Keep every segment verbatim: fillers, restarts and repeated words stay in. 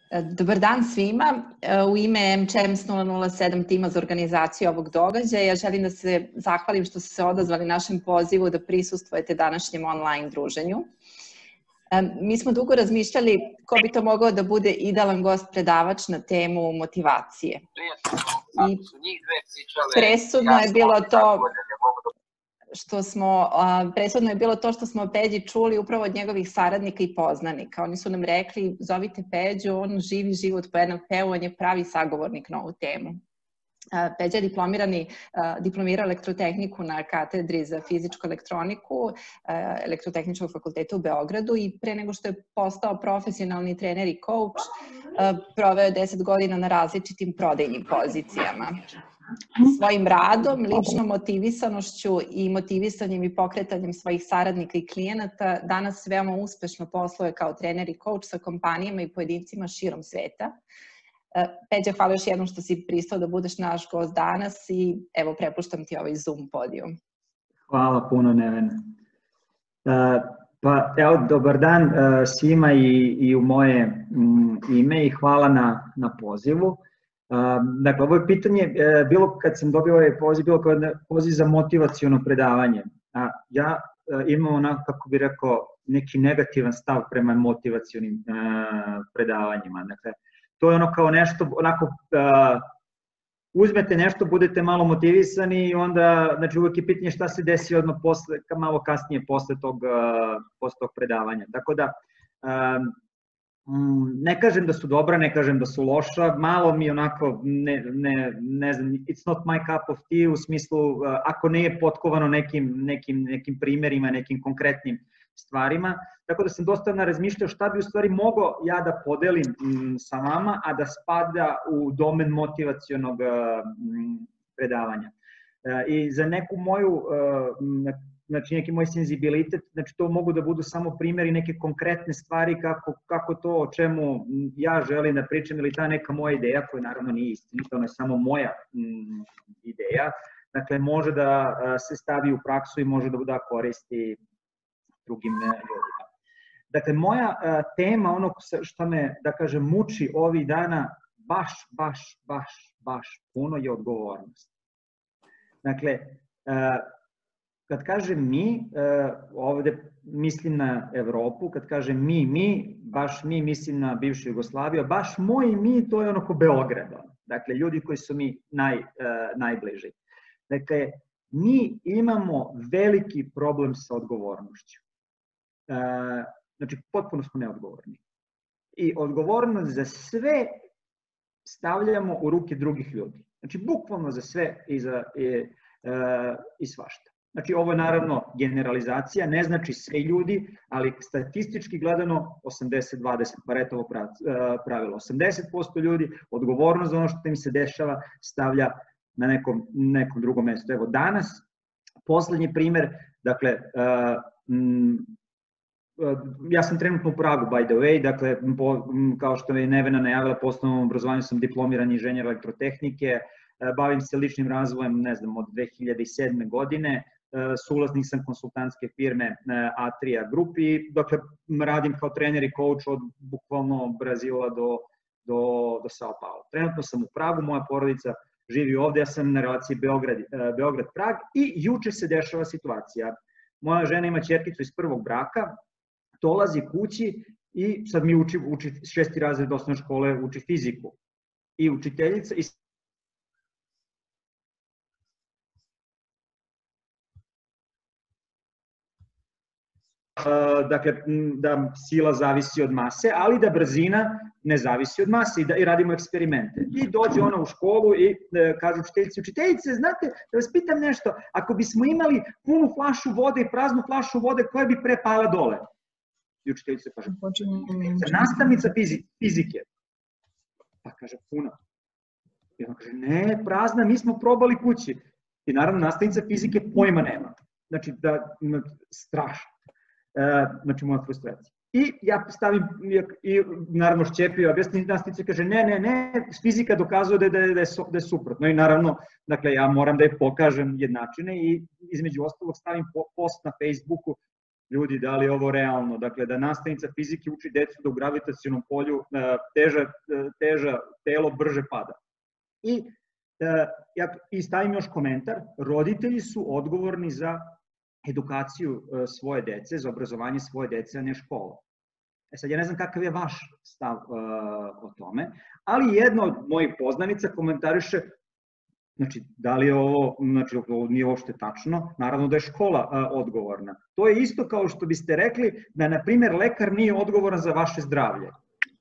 Dobar dan svima. U ime M C E M S nula nula sedam tima za organizaciju ovog događaja želim da se zahvalim što ste se odazvali našem pozivu da prisustvujete današnjem online druženju. Mi smo dugo razmišljali ko bi to mogao da bude idealan gost predavač na temu motivacije. I presudno je bilo to što smo, presudno je bilo to što smo o Peđi čuli upravo od njegovih saradnika i poznanika. Oni su nam rekli, zovite Peđu, on živi život po N L P-u, on je pravi sagovornik na ovu temu. Peđa je diplomirao elektrotehniku na katedri za fizičku elektroniku Elektrotehničkog fakulteta u Beogradu i pre nego što je postao profesionalni trener i coach, proveo je deset godina na različitim prodajnim pozicijama. Svojim radom, ličnom motivisanošću i motivisanjem i pokretanjem svojih saradnika i klijenata danas veoma uspešno posluje kao trener i coach sa kompanijama i pojedincima širom sveta. Peđa, hvala još jednom što si pristao da budeš naš gost danas i evo prepuštam ti ovaj Zoom podijum. Hvala puno, Nevena. Pa evo, dobar dan svima i u moje ime i hvala na pozivu. Dakle, ovo je pitanje, bilo kad sam dobio ovaj poziv, bilo kao poziv za motivaciono predavanje. Ja imam onako, kako bih rekao, neki negativan stav prema motivacionim predavanjima. Dakle, to je ono kao nešto, onako, uzmete nešto, budete malo motivisani i onda, znači uvijek je pitanje šta se desi odmah posle, malo kasnije posle tog predavanja. Tako da, ne kažem da su dobra, ne kažem da su loša, malo mi onako, ne znam, it's not my cup of tea u smislu, ako nije potkovano nekim primjerima, nekim konkretnim stvarima, tako da sam dosta razmišljao šta bi u stvari mogao ja da podelim sa vama, a da spada u domen motivacionog predavanja. I za neku moju, znači neki moj senzibilitet, znači to mogu da budu samo primjeri neke konkretne stvari kako to o čemu ja želim da pričam ili ta neka moja ideja, koja naravno nije istinita, ona je samo moja ideja, dakle može da se stavi u praksu i može da koristi drugim ljudima. Dakle, moja tema, ono što me, da kažem, muči ovih dana baš, baš, baš, baš puno je odgovornost. Dakle, kad kažem mi, ovde mislim na Evropu, kad kažem mi, mi, baš mi mislim na bivšu Jugoslaviju, baš moji mi, to je ono ko Beograd. Dakle, ljudi koji su mi najbliži. Dakle, mi imamo veliki problem sa odgovornošću. Znači, potpuno smo neodgovorni. I odgovornost za sve stavljamo u ruke drugih ljudi. Znači, bukvalno za sve i svašta. Znači, ovo je naravno generalizacija, ne znači sve ljudi, ali statistički gledano osamdeset dvadeset, Paretovo pravilo. osamdeset posto ljudi odgovornost za ono što im se dešava stavlja na nekom drugom mestu. Evo, danas, poslednji primer, dakle, ja sam trenutno u Pragu, by the way, dakle, kao što je Nevena najavila, po osnovnom obrazovanju sam diplomirani inženjer elektrotehnike, bavim se ličnim razvojem, ne znam, od dve hiljade sedme. godine, suvlasnik sam konsultantske firme Atria Group i, dakle, radim kao trener i coach od bukvalno Brazila do Sao Paulo. Trenutno sam u Pragu, moja porodica živi ovde, ja sam na relaciji Beograd-Prag i juče se dešava situacija. Moja žena ima ćerkicu iz prvog braka, dolazi kući i sad mi uči šesti razred osnovne škole, uči fiziku. I učiteljica... Dakle, da sila zavisi od mase, ali da brzina ne zavisi od mase i radimo eksperimente. I dođe ona u školu i kaže učiteljici, učiteljice, znate, da vas pitam nešto, ako bismo imali punu flašu vode i praznu flašu vode, koja bi pre pala dole? I učiteljica kaže, nastavnica fizike. Pa kaže, puna. I ona kaže, ne, prazna, mi smo probali kući. I naravno, nastavnica fizike pojma nema. Znači, strašno. Znači, moja frustracija. I ja stavim, i naravno Šćepio objasni, nastavnica kaže, ne, ne, ne, fizika dokazuje da je suprotno. I naravno, dakle, ja moram da je pokažem jednačine i između ostalog stavim post na Facebooku ljudi, da li je ovo realno? Dakle, da nastavnica fizike uči decu da u gravitacionom polju teža, teža telo brže pada. I, I stavim još komentar, roditelji su odgovorni za edukaciju svoje dece, za obrazovanje svoje dece, a ne škola. E sad, ja ne znam kakav je vaš stav uh, o tome, ali jedna od mojih poznanica komentariše, znači, da li je ovo, znači, ovo nije uopšte tačno, naravno da je škola uh, odgovorna. To je isto kao što biste rekli da, na primjer, lekar nije odgovoran za vaše zdravlje.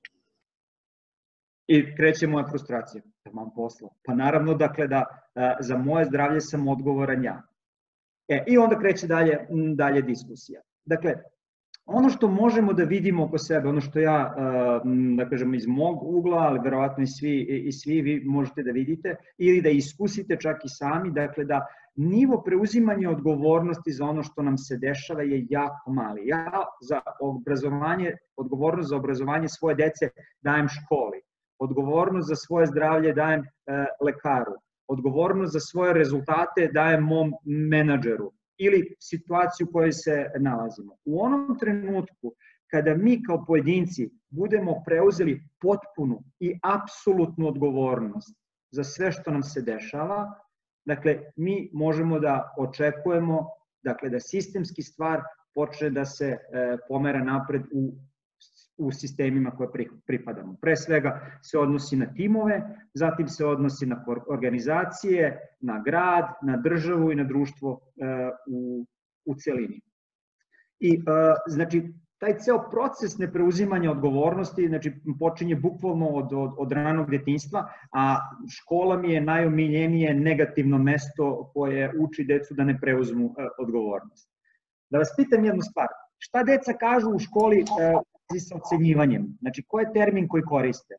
I kreće moja frustracija, da mam posla. Pa naravno, dakle, da uh, za moje zdravlje sam odgovoran ja. E, i onda kreće dalje, dalje diskusija. Dakle, ono što možemo da vidimo oko sebe, ono što ja, da kažem, iz mog ugla, ali verovatno i svi, i svi vi možete da vidite, ili da iskusite čak i sami, dakle da nivo preuzimanja odgovornosti za ono što nam se dešava je jako mali. Ja za obrazovanje, odgovornost za obrazovanje svoje dece dajem školi, odgovornost za svoje zdravlje dajem lekaru, odgovornost za svoje rezultate dajem mom menadžeru, ili situaciju u kojoj se nalazimo. U onom trenutku kada mi kao pojedinci budemo preuzeli potpunu i apsolutnu odgovornost za sve što nam se dešava, dakle, mi možemo da očekujemo, dakle, da sistemski stvar počne da se e, pomera napred u, u sistemima koje pripadamo. Pre svega se odnosi na timove, zatim se odnosi na organizacije, na grad, na državu i na društvo e, u, u celini. I, e, znači, taj ceo proces nepreuzimanja odgovornosti, znači, počinje bukvalno od, od, od ranog detinjstva, a škola mi je najomiljenije negativno mesto koje uči decu da ne preuzmu e, odgovornost. Da vas pitam jednu stvar, šta deca kažu u školi e, sa ocenjivanjem? Znači, koji je termin koji koriste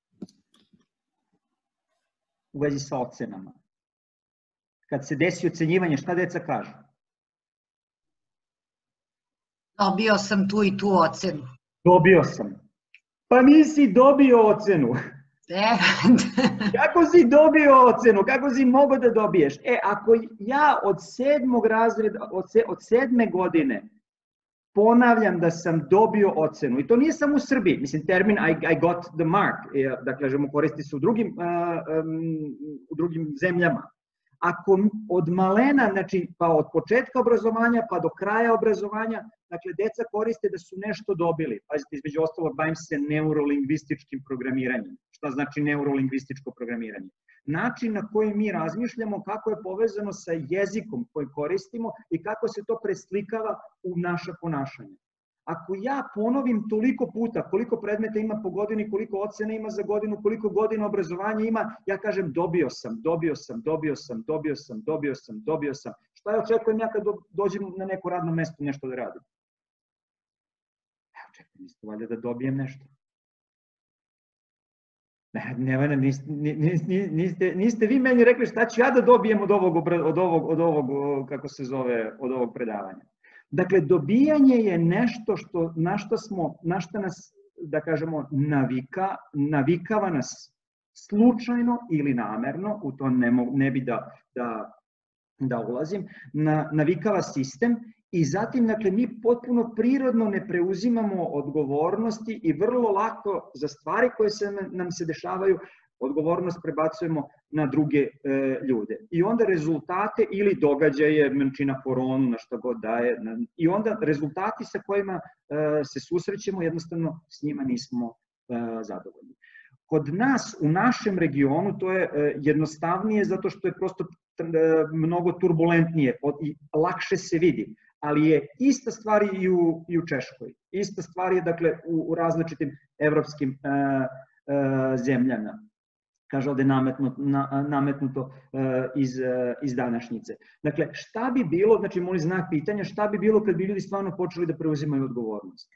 u vezi sa ocenama? Kad se desi ocenjivanje, šta deca kažu? Dobio sam tu i tu ocenu. Dobio sam. Pa nisi dobio ocenu. Kako si dobio ocenu? Kako si mogao da dobiješ? E, ako ja od sedmog razreda, od, se, od sedme godine ponavljam da sam dobio ocenu, i to nije samo u Srbiji, mislim, termin I, I got the mark, da kažemo, koristi se u drugim, uh, um, u drugim zemljama. Ako od malena, znači, pa od početka obrazovanja pa do kraja obrazovanja, dakle, deca koriste da su nešto dobili. Pazite, između ostalog, bavim se neurolingvističkim programiranjem. Šta znači neurolingvističko programiranje? Način na koji mi razmišljamo, kako je povezano sa jezikom koji koristimo i kako se to preslikava u naše ponašanje. Ako ja ponovim toliko puta koliko predmeta ima po godini, koliko ocena ima za godinu, koliko godina obrazovanja ima, ja kažem dobio sam, dobio sam, dobio sam, dobio sam, dobio sam, dobio sam. Šta ja očekujem ja kad dođem na neko radno mesto nešto da radim? Ja očekujem isto valjda da dobijem nešto. Ne, ne, niste, niste, niste vi meni rekli šta ću ja da dobijem od ovog, od ovog, od ovog, kako se zove, od ovog predavanja. Dakle, dobijanje je nešto što, na što smo, na što nas, da kažemo, navika, navikava nas slučajno ili namerno, u to ne, mo, ne bi da, da, da ulazim, na, navikava sistem i zatim, dakle, mi potpuno prirodno ne preuzimamo odgovornosti i vrlo lako za stvari koje se, nam se dešavaju, odgovornost prebacujemo na druge e, ljude. I onda rezultate ili događaje, znači na koronu, na šta god daje, na, i onda rezultati sa kojima e, se susrećemo, jednostavno s njima nismo e, zadovoljni. Kod nas, u našem regionu, to je e, jednostavnije zato što je prosto e, mnogo turbulentnije i lakše se vidi, ali je ista stvar i u, i u Češkoj. Ista stvar je, dakle, u, u različitim evropskim e, e, zemljama. Kaže ovde nametnuto, na, nametnuto uh, iz, uh, iz današnjice. Dakle, šta bi bilo, znači moj znak pitanja, šta bi bilo kad bi ljudi stvarno počeli da preuzimaju odgovornost?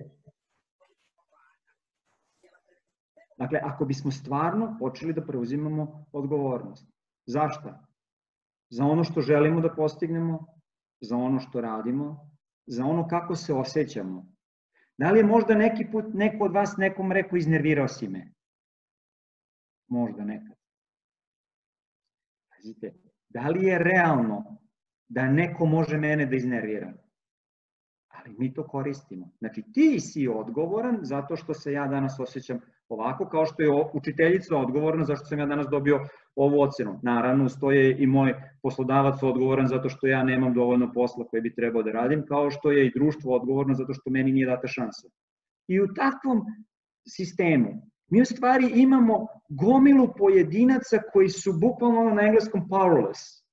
Dakle, ako bismo stvarno počeli da preuzimamo odgovornost. Zašto? Za ono što želimo da postignemo, za ono što radimo, za ono kako se osjećamo. Da li je možda neki put neko od vas nekom rekao iznervirao si me? Možda nekad. Pazite, da li je realno da neko može mene da iznervira? ali mi to koristimo. Znači, ti si odgovoran zato što se ja danas osjećam ovako, kao što je učiteljica odgovorna zašto sam ja danas dobio ovu ocenu. Naravno, stoje i moj poslodavac odgovoran zato što ja nemam dovoljno posla koje bi trebao da radim, kao što je i društvo odgovorno zato što meni nije data šansa. I u takvom sistemu mi u stvari imamo gomilu pojedinaca koji su bukvalno na engleskom powerless.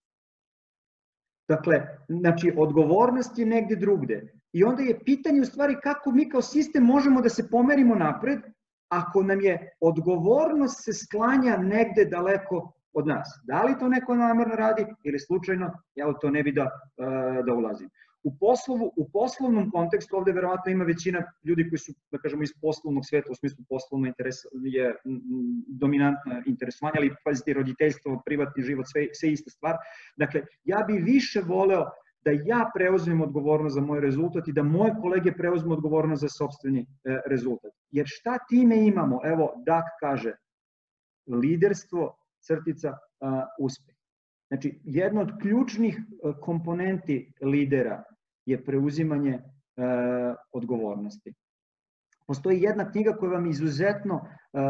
Dakle, znači, odgovornost je negde drugde. I onda je pitanje u stvari kako mi kao sistem možemo da se pomerimo napred ako nam je odgovornost se sklanja negde daleko od nas. Da li to neko namerno radi ili slučajno, ja u to ne bi da, da ulazim. U, poslovu, u poslovnom kontekstu ovde verovatno ima većina ljudi koji su, da kažemo, iz poslovnog sveta, u smislu poslovno interes, je dominantno interesovanje, ali pazite, roditeljstvo, privatni život, sve, sve ista stvar. Dakle, ja bi više voleo da ja preuzmem odgovornost za moj rezultat i da moje kolege preuzmu odgovornost za sopstveni rezultat. Jer šta time imamo? Evo, Dak kaže, liderstvo, crtica, uspeh. Znači, jedna od ključnih komponenti lidera je preuzimanje odgovornosti. Postoji jedna knjiga koju vam izuzetno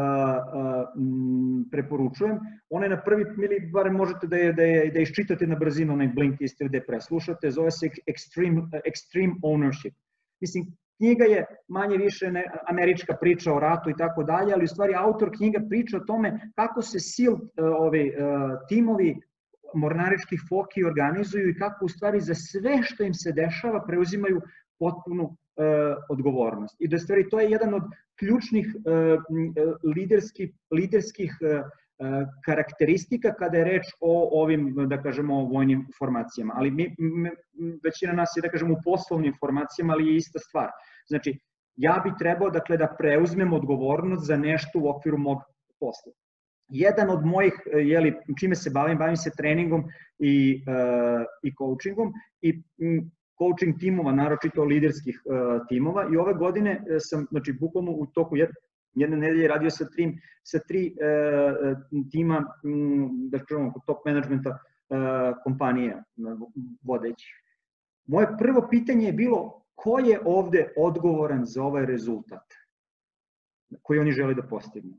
preporučujem. Ona je na prvi, ili bar možete da je, da je, da iščitate na brzinu, onaj Blinkist ili da je preslušate, zove se Extreme, Extreme Ownership. Mislim, knjiga je manje više ne, američka priča o ratu i tako dalje, ali u stvari autor knjiga priča o tome kako se SEAL ovi, timovi mornaričkih foki organizuju i kako u stvari za sve što im se dešava preuzimaju potpunu e, odgovornost. I da stvari to je jedan od ključnih e, liderskih, liderskih e, karakteristika kada je reč o ovim, da kažemo, vojnim formacijama. Ali mi, m, većina nas je, da kažemo, u poslovnim formacijama, ali je ista stvar. Znači, ja bi trebao, dakle, da preuzmem odgovornost za nešto u okviru mog posla. Jedan od mojih, jeli, čime se bavim, bavim se treningom i, uh, i coachingom i um, coaching timova, naročito liderskih uh, timova, i ove godine sam, znači, bukvalno u toku jedne, jedne nedelje radio sa tri, sa tri uh, tima, um, da kažemo, top managementa uh, kompanija vodećih. Moje prvo pitanje je bilo ko je ovde odgovoran za ovaj rezultat koji oni žele da postignu.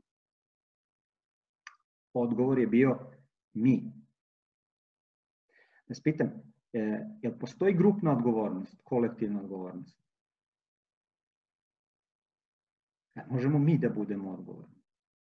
Odgovor je bio mi. Da se pitam, je li postoji grupna odgovornost, kolektivna odgovornost? Možemo mi da budemo odgovorni.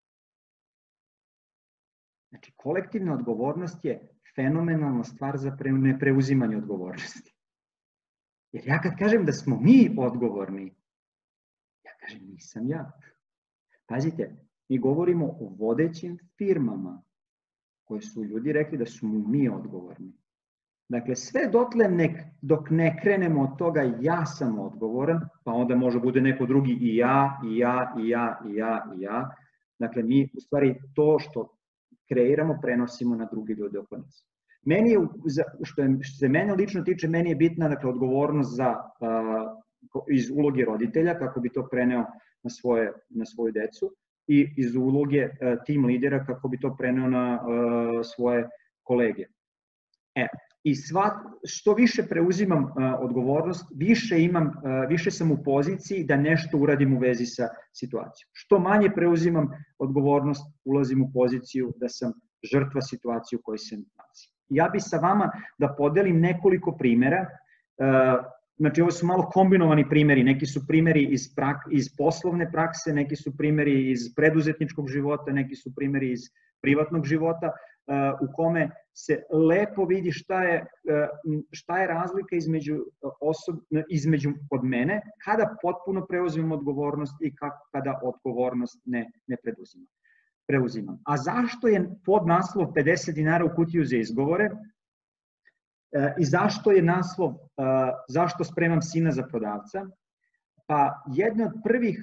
Znači, kolektivna odgovornost je fenomenalna stvar za nepreuzimanje odgovornosti. Jer ja kad kažem da smo mi odgovorni, ja kažem nisam ja. Pazite, mi govorimo o vodećim firmama koje su ljudi rekli da su mu mi odgovorni. Dakle, sve dotle nek, dok ne krenemo od toga ja sam odgovoran, pa onda može bude neko drugi i ja, i ja, i ja, i ja, i ja. Dakle, mi u stvari to što kreiramo prenosimo na drugi ljude oko nas. Meni je, što, je, što se mene lično tiče, meni je bitna, dakle, odgovornost za, uh, iz uloge roditelja, kako bi to preneo na, svoje, na svoju decu, i iz uloge uh, tim lidera kako bi to preneo na uh, svoje kolege. E, i sva, što više preuzimam uh, odgovornost, više, imam, uh, više sam u poziciji da nešto uradim u vezi sa situacijom. Što manje preuzimam odgovornost, ulazim u poziciju da sam žrtva situacije u kojoj se nalazim. Ja bi sa vama da podelim nekoliko primera. Uh, Znači, ovo su malo kombinovani primeri, neki su primeri iz, prak, iz poslovne prakse, neki su primeri iz preduzetničkog života, neki su primeri iz privatnog života, uh, u kome se lepo vidi šta je, uh, šta je razlika između, osob, između od mene, kada potpuno preuzimam odgovornost i kako, kada odgovornost ne, ne preduzimam. preuzimam. A zašto je podnaslov pedeset dinara u kutiju za izgovore? I zašto je naslov zašto spremam sina za prodavca? Pa jedna od prvih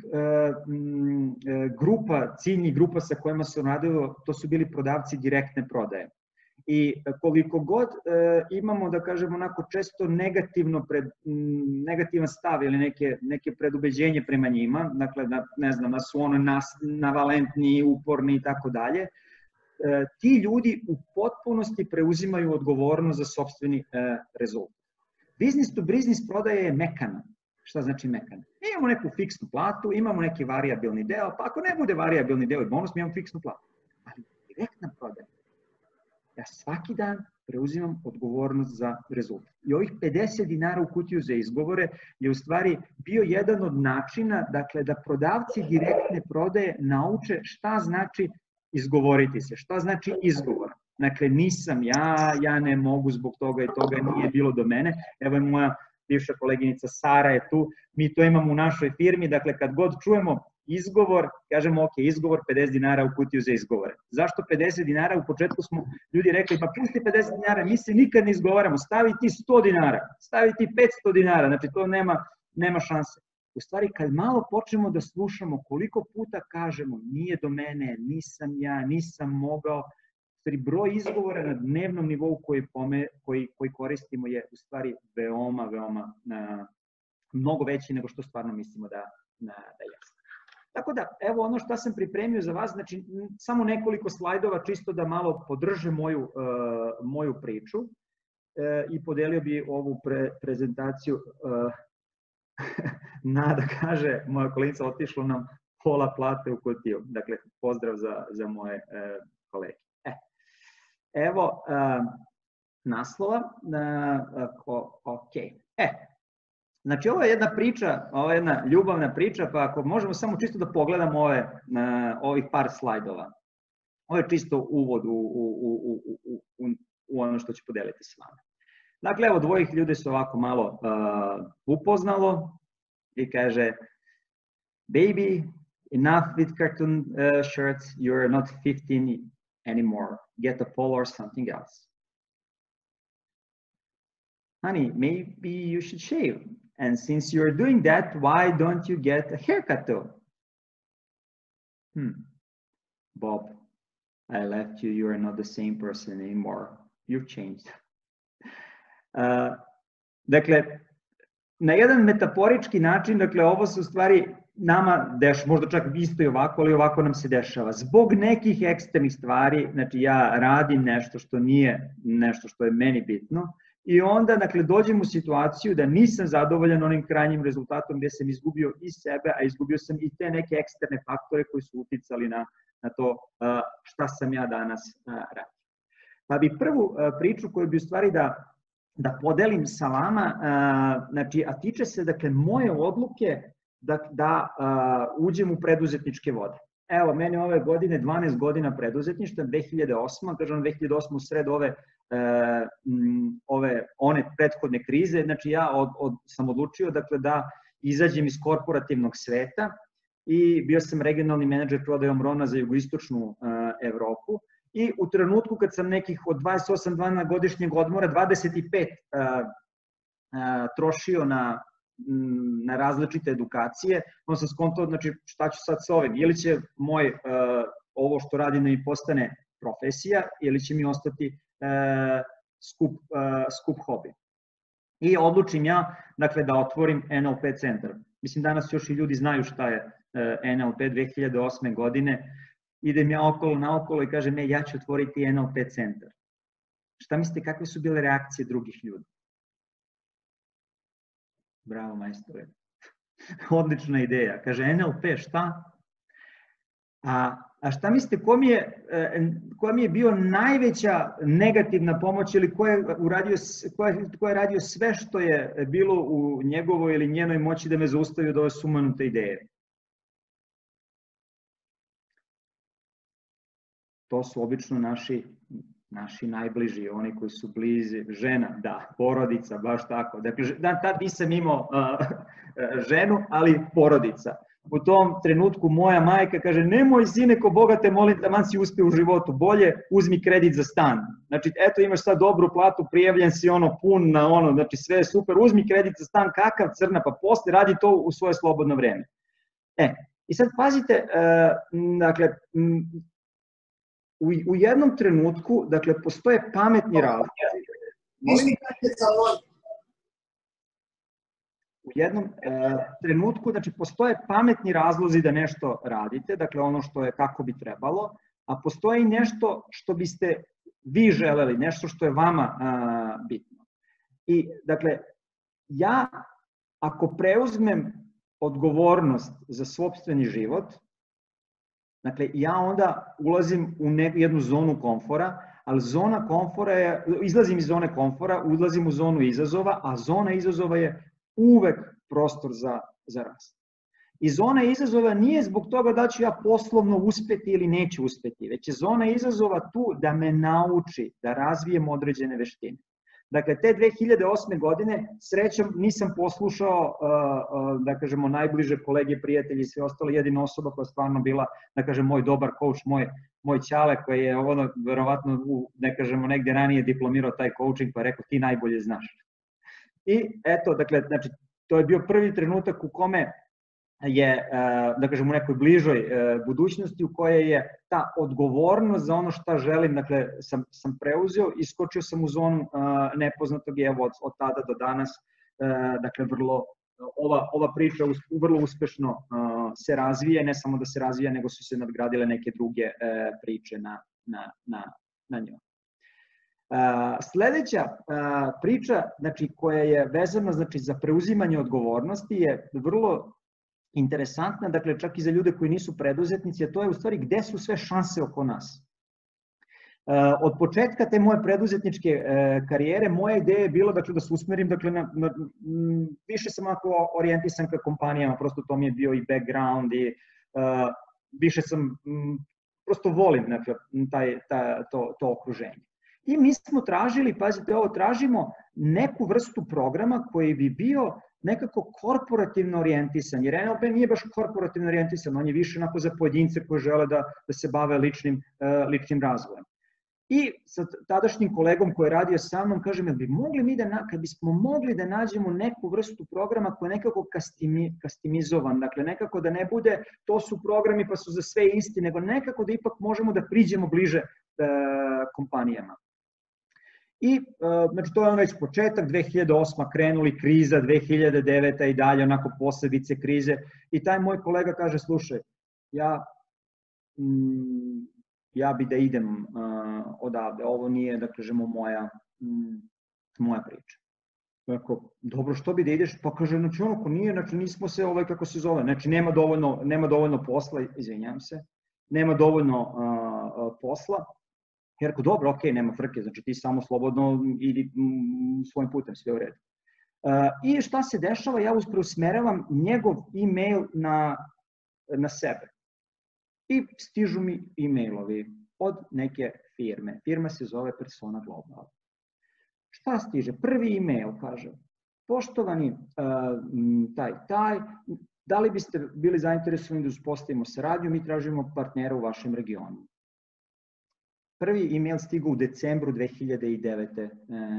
grupa, ciljnih grupa sa kojima se radilo, to su bili prodavci direktne prodaje. I koliko god imamo, da kažemo, onako često negativno pred, negativan stav ili neke, neke predubeđenje prema njima, dakle, da, ne znam, da su ono nas, navalentni, uporni i tako dalje, ti ljudi u potpunosti preuzimaju odgovornost za sopstveni rezultat. Business to business prodaja je mekana. Šta znači mekana? Imamo neku fiksnu platu, imamo neki varijabilni deo, pa ako ne bude varijabilni deo i bonus, mi imamo fiksnu platu. Ali direktna prodaja. Ja svaki dan preuzimam odgovornost za rezultat. I ovih pedeset dinara u kutiju za izgovore je u stvari bio jedan od načina, dakle, da prodavci direktne prodaje nauče šta znači izgovoriti se, šta znači izgovor. Dakle, nisam ja, ja ne mogu zbog toga i toga, nije bilo do mene. Evo je moja bivša koleginica Sara je tu, mi to imamo u našoj firmi, dakle, kad god čujemo izgovor, kažemo ok, izgovor pedeset dinara u kutiju za izgovore. Zašto pedeset dinara? U početku smo ljudi rekli, pa pusti pedeset dinara, mi se nikad ne izgovaramo, stavi ti sto dinara, stavi ti petsto dinara, znači to nema, nema šanse. U stvari, kad malo počnemo da slušamo koliko puta kažemo nije do mene, nisam ja, nisam mogao, broj izgovora na dnevnom nivou koji, pome, koji, koji koristimo je u stvari veoma, veoma na, mnogo veći nego što stvarno mislimo da, na, da jeste. Tako da, evo ono što sam pripremio za vas, znači samo nekoliko slajdova čisto da malo podrže moju, uh, moju priču uh, i podelio bi ovu pre, prezentaciju. Uh, Nada kaže, moja kolegica otišla nam pola plate u kutiju. Dakle, pozdrav za, za moje uh, kolege. E. Evo uh, naslova, uh, ok. E, znači ovo je jedna priča, ovo je jedna ljubavna priča, pa ako možemo samo čisto da pogledamo ove, uh, ovih par slajdova. Ovo je čisto uvod u, u, u, u, u, u ono što ću podeliti s vama. Dakle, evo dvojih ljudi se ovako malo uh, upoznalo i kaže baby, enough with cartoon uh, shirts, you're not fifteen anymore. Get a polo or something else. Honey, maybe you should shave. And since you're doing that, why don't you get a haircut too? Hmm. Bob, I left you. You are not the same person anymore. You've changed. Uh, dakle, na jedan metaforički način, dakle, ovo su stvari nama deš, možda čak isto i ovako, ali ovako nam se dešava. Zbog nekih eksternih stvari, znači ja radim nešto što nije nešto što je meni bitno i onda, dakle, dođem u situaciju da nisam zadovoljan onim krajnjim rezultatom gde sam izgubio i sebe, a izgubio sam i te neke eksterne faktore koji su uticali na, na to uh, šta sam ja danas uh, radio. Pa bi prvu uh, priču koju bi u stvari da da podelim sa vama, uh, znači, a tiče se, dakle, moje odluke da, da uh, uđem u preduzetničke vode. Evo, meni ove godine dvanaest godina preduzetništva, dve hiljade osma, držam dve hiljade osma u sred ove, uh, m, ove, one prethodne krize, znači ja od, od, sam odlučio, dakle, da izađem iz korporativnog sveta i bio sam regionalni menadžer prodajom Rona za jugoistočnu uh, Evropu. I u trenutku kad sam nekih od dvadeset osam dana godišnjeg odmora, dvadeset pet uh, uh, trošio na, na različite edukacije, onda sam skontao, znači, šta ću sad s ovim, ili će moj, uh, ovo što radim da mi postane profesija, ili će mi ostati uh, skup, uh, skup hobi. I odlučim ja, dakle, da otvorim N L P centar. Mislim, danas još i ljudi znaju šta je uh, N L P. Dve hiljade osme godine idem ja okolo naokolo i kažem, ja ću otvoriti N L P centar. Šta mislite, kakve su bile reakcije drugih ljudi? Bravo, majstore. Odlična ideja. Kaže, N L P, šta? A, a šta mislite, ko mi, je, ko mi je bio najveća negativna pomoć ili ko je, uradio, ko, je, ko je radio sve što je bilo u njegovoj ili njenoj moći da me zaustavi od ove sumanute ideje? To su obično naši, naši najbliži, oni koji su blizi, žena, da, porodica, baš tako. Dakle, da, tad nisam imao uh, ženu, ali porodica. U tom trenutku moja majka kaže, nemoj sine, ko Boga te molim, taman si uspeo u životu, bolje uzmi kredit za stan. Znači, eto imaš sad dobru platu, prijavljen si ono pun na ono, znači sve je super, uzmi kredit za stan, kakav crna, pa posle radi to u svoje slobodno vreme. E, i sad pazite, uh, dakle, U, u jednom trenutku, dakle, postoje pametni razlozi. U jednom e, trenutku, znači, postoje pametni razlozi da nešto radite, dakle, ono što je kako bi trebalo, a postoji nešto što biste vi želeli, nešto što je vama a, bitno. I, dakle, ja ako preuzmem odgovornost za sopstveni život, dakle, ja onda ulazim u jednu zonu komfora, ali zona komfora je, izlazim iz zone komfora, ulazim u zonu izazova, a zona izazova je uvek prostor za, za rast. I zona izazova nije zbog toga da ću ja poslovno uspeti ili neću uspeti, već je zona izazova tu da me nauči da razvijem određene veštine. Dakle, te dve hiljade osme godine, srećom, nisam poslušao, da kažemo, najbliže kolege, prijatelji i sve ostalo, jedina osoba koja je stvarno bila, da kažem, moj dobar coach, moj, moj ćale, koji je ono, verovatno, da kažemo, negde ranije diplomirao taj coaching, pa je rekao, ti najbolje znaš. I eto, dakle, znači, to je bio prvi trenutak u kome je, da kažem, u nekoj bližoj budućnosti u kojoj je ta odgovornost za ono šta želim, dakle, sam, sam preuzeo, iskočio sam u zonu nepoznatog i evo od, od tada do danas, dakle, vrlo, ova, ova priča vrlo uspešno se razvije, ne samo da se razvija, nego su se nadgradile neke druge priče na, na, na, na njoj. Sledeća priča, znači, koja je vezana, znači, za preuzimanje odgovornosti je vrlo interesantna, dakle, čak i za ljude koji nisu preduzetnici, a to je u stvari gde su sve šanse oko nas. Od početka te moje preduzetničke karijere, moja ideja je bila, dakle, da se usmerim, dakle, na, na, više sam ako orijentisan ka kompanijama, prosto to mi je bio i background i uh, više sam, m, prosto volim, dakle, taj, taj, to, to okruženje. I mi smo tražili, pazite ovo, tražimo neku vrstu programa koji bi bio nekako korporativno orijentisan, jer N L P nije baš korporativno orijentisan, on je više onako za pojedince koji žele da, da se bave ličnim, ličnim razvojem. I sa tadašnjim kolegom koji je radio sa mnom, kažem, bi mogli mi da, kad bismo mogli da nađemo neku vrstu programa koji je nekako kastimi, kastimizovan, dakle nekako da ne bude to su programi pa su za sve isti, nego nekako da ipak možemo da priđemo bliže e, kompanijama. I, znači, to je on već početak, dve hiljade osma krenuli, kriza, dve hiljade deveta i dalje, onako posledice krize. I taj moj kolega kaže, slušaj, ja, mm, ja bi da idem uh, odavde, ovo nije, da kažemo, moja, mm, moja priča. Dakle, dobro, što bi da ideš? Pa kaže, znači, ono ko nije, znači, nismo se, ovaj, kako se zove, znači, nema dovoljno, nema dovoljno posla, izvinjam se, nema dovoljno uh, posla. Ja rekao, dobro, ok, nema frke, znači ti samo slobodno idi svojim putem, sve u redu. I šta se dešava, ja preusmeravam njegov e-mail na, na sebe. I stižu mi e-mailovi od neke firme. Firma se zove Persona Global. Šta stiže? Prvi e-mail kaže, poštovani taj, taj, da li biste bili zainteresovani da uspostavimo saradnju, mi tražimo partnera u vašem regionu. Prvi e-mail stigao u decembru dve hiljade devete.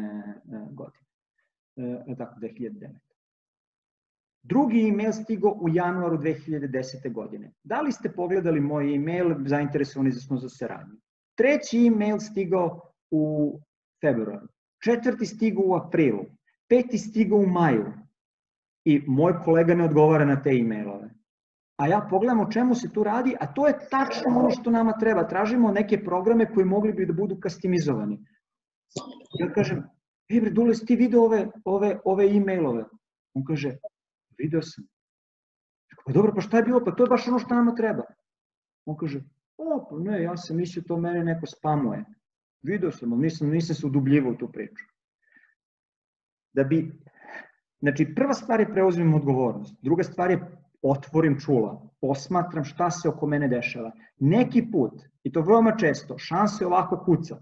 godine. Tako, dve hiljade devete. Drugi e-mail stigao u januaru dve hiljade desete. godine. Da li ste pogledali moj e-mail, zainteresovani smo za saradnju? Treći e-mail stigao u februaru. Četvrti stigao u aprilu. Peti stigao u maju. I moj kolega ne odgovara na te e-mailove. A ja pogledam o čemu se tu radi, a to je tačno ono što nama treba. Tražimo neke programe koji mogli bi da budu kastimizovani. Ja kažem, ej bre, Dule, si ti video ove, ove, ove e-mailove? On kaže, video sam. Pa dobro, pa šta je bilo? Pa to je baš ono što nama treba. On kaže, o, pa ne, ja sam mislio to mene neko spamuje. Video sam, ali nisam, nisam se udubljivao u tu priču. Da bi, znači, prva stvar je preuzimam odgovornost. Druga stvar je otvorim čula, posmatram šta se oko mene dešava. Neki put, i to veoma često, šanse ovako kuca.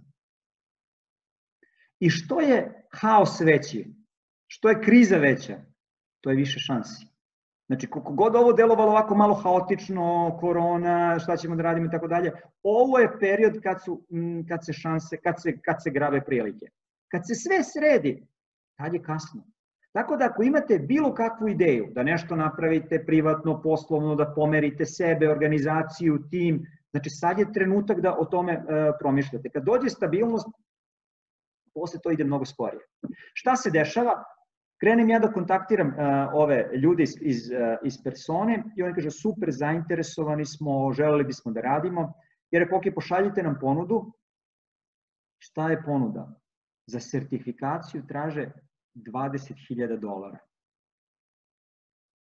I što je haos veći, što je kriza veća, to je više šansi. Znači, koliko god ovo delovalo ovako malo haotično, korona, šta ćemo da radimo i tako dalje, ovo je period kad, su, kad se šanse, kad se, kad se grave prilike. Kad se sve sredi, tad je kasno. Tako da ako imate bilo kakvu ideju da nešto napravite privatno, poslovno, da pomerite sebe, organizaciju, tim, znači sad je trenutak da o tome e, promišljate. Kad dođe stabilnost, posle to ide mnogo sporije. Šta se dešava? Krenem ja da kontaktiram uh, ove ljude iz, iz, uh, iz Persone i oni kaže super, zainteresovani smo, želeli bismo da radimo, jer je ok, pošaljite nam ponudu. Šta je ponuda? Za sertifikaciju traže dvadeset hiljada dolara.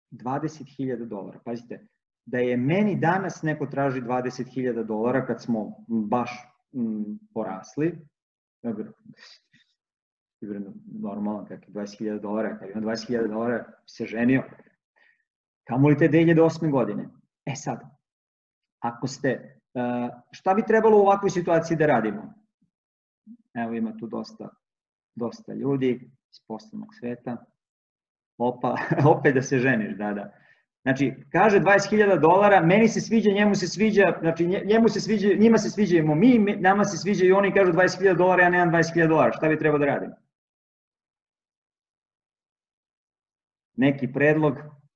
dvadeset hiljada dolara. Pazite, da je meni danas neko traži dvadeset hiljada dolara kad smo baš m, porasli, normalno kak je dvadeset hiljada dolara, kad ima dvadeset hiljada dolara se ženio, kamo li te dve hiljade osme godine? E sad, ako ste, šta bi trebalo u ovakvoj situaciji da radimo? Evo ima tu dosta, dosta ljudi iz poslovnog sveta, opa, opet da se ženiš, da, da. Znači, kaže dvadeset hiljada dolara, meni se sviđa, njemu se sviđa, znači njemu se sviđa, njima se sviđamo mi, nama se sviđa i oni kažu dvadeset hiljada dolara, ja nemam dvadeset hiljada dolara, šta bi trebao da radim? Neki predlog?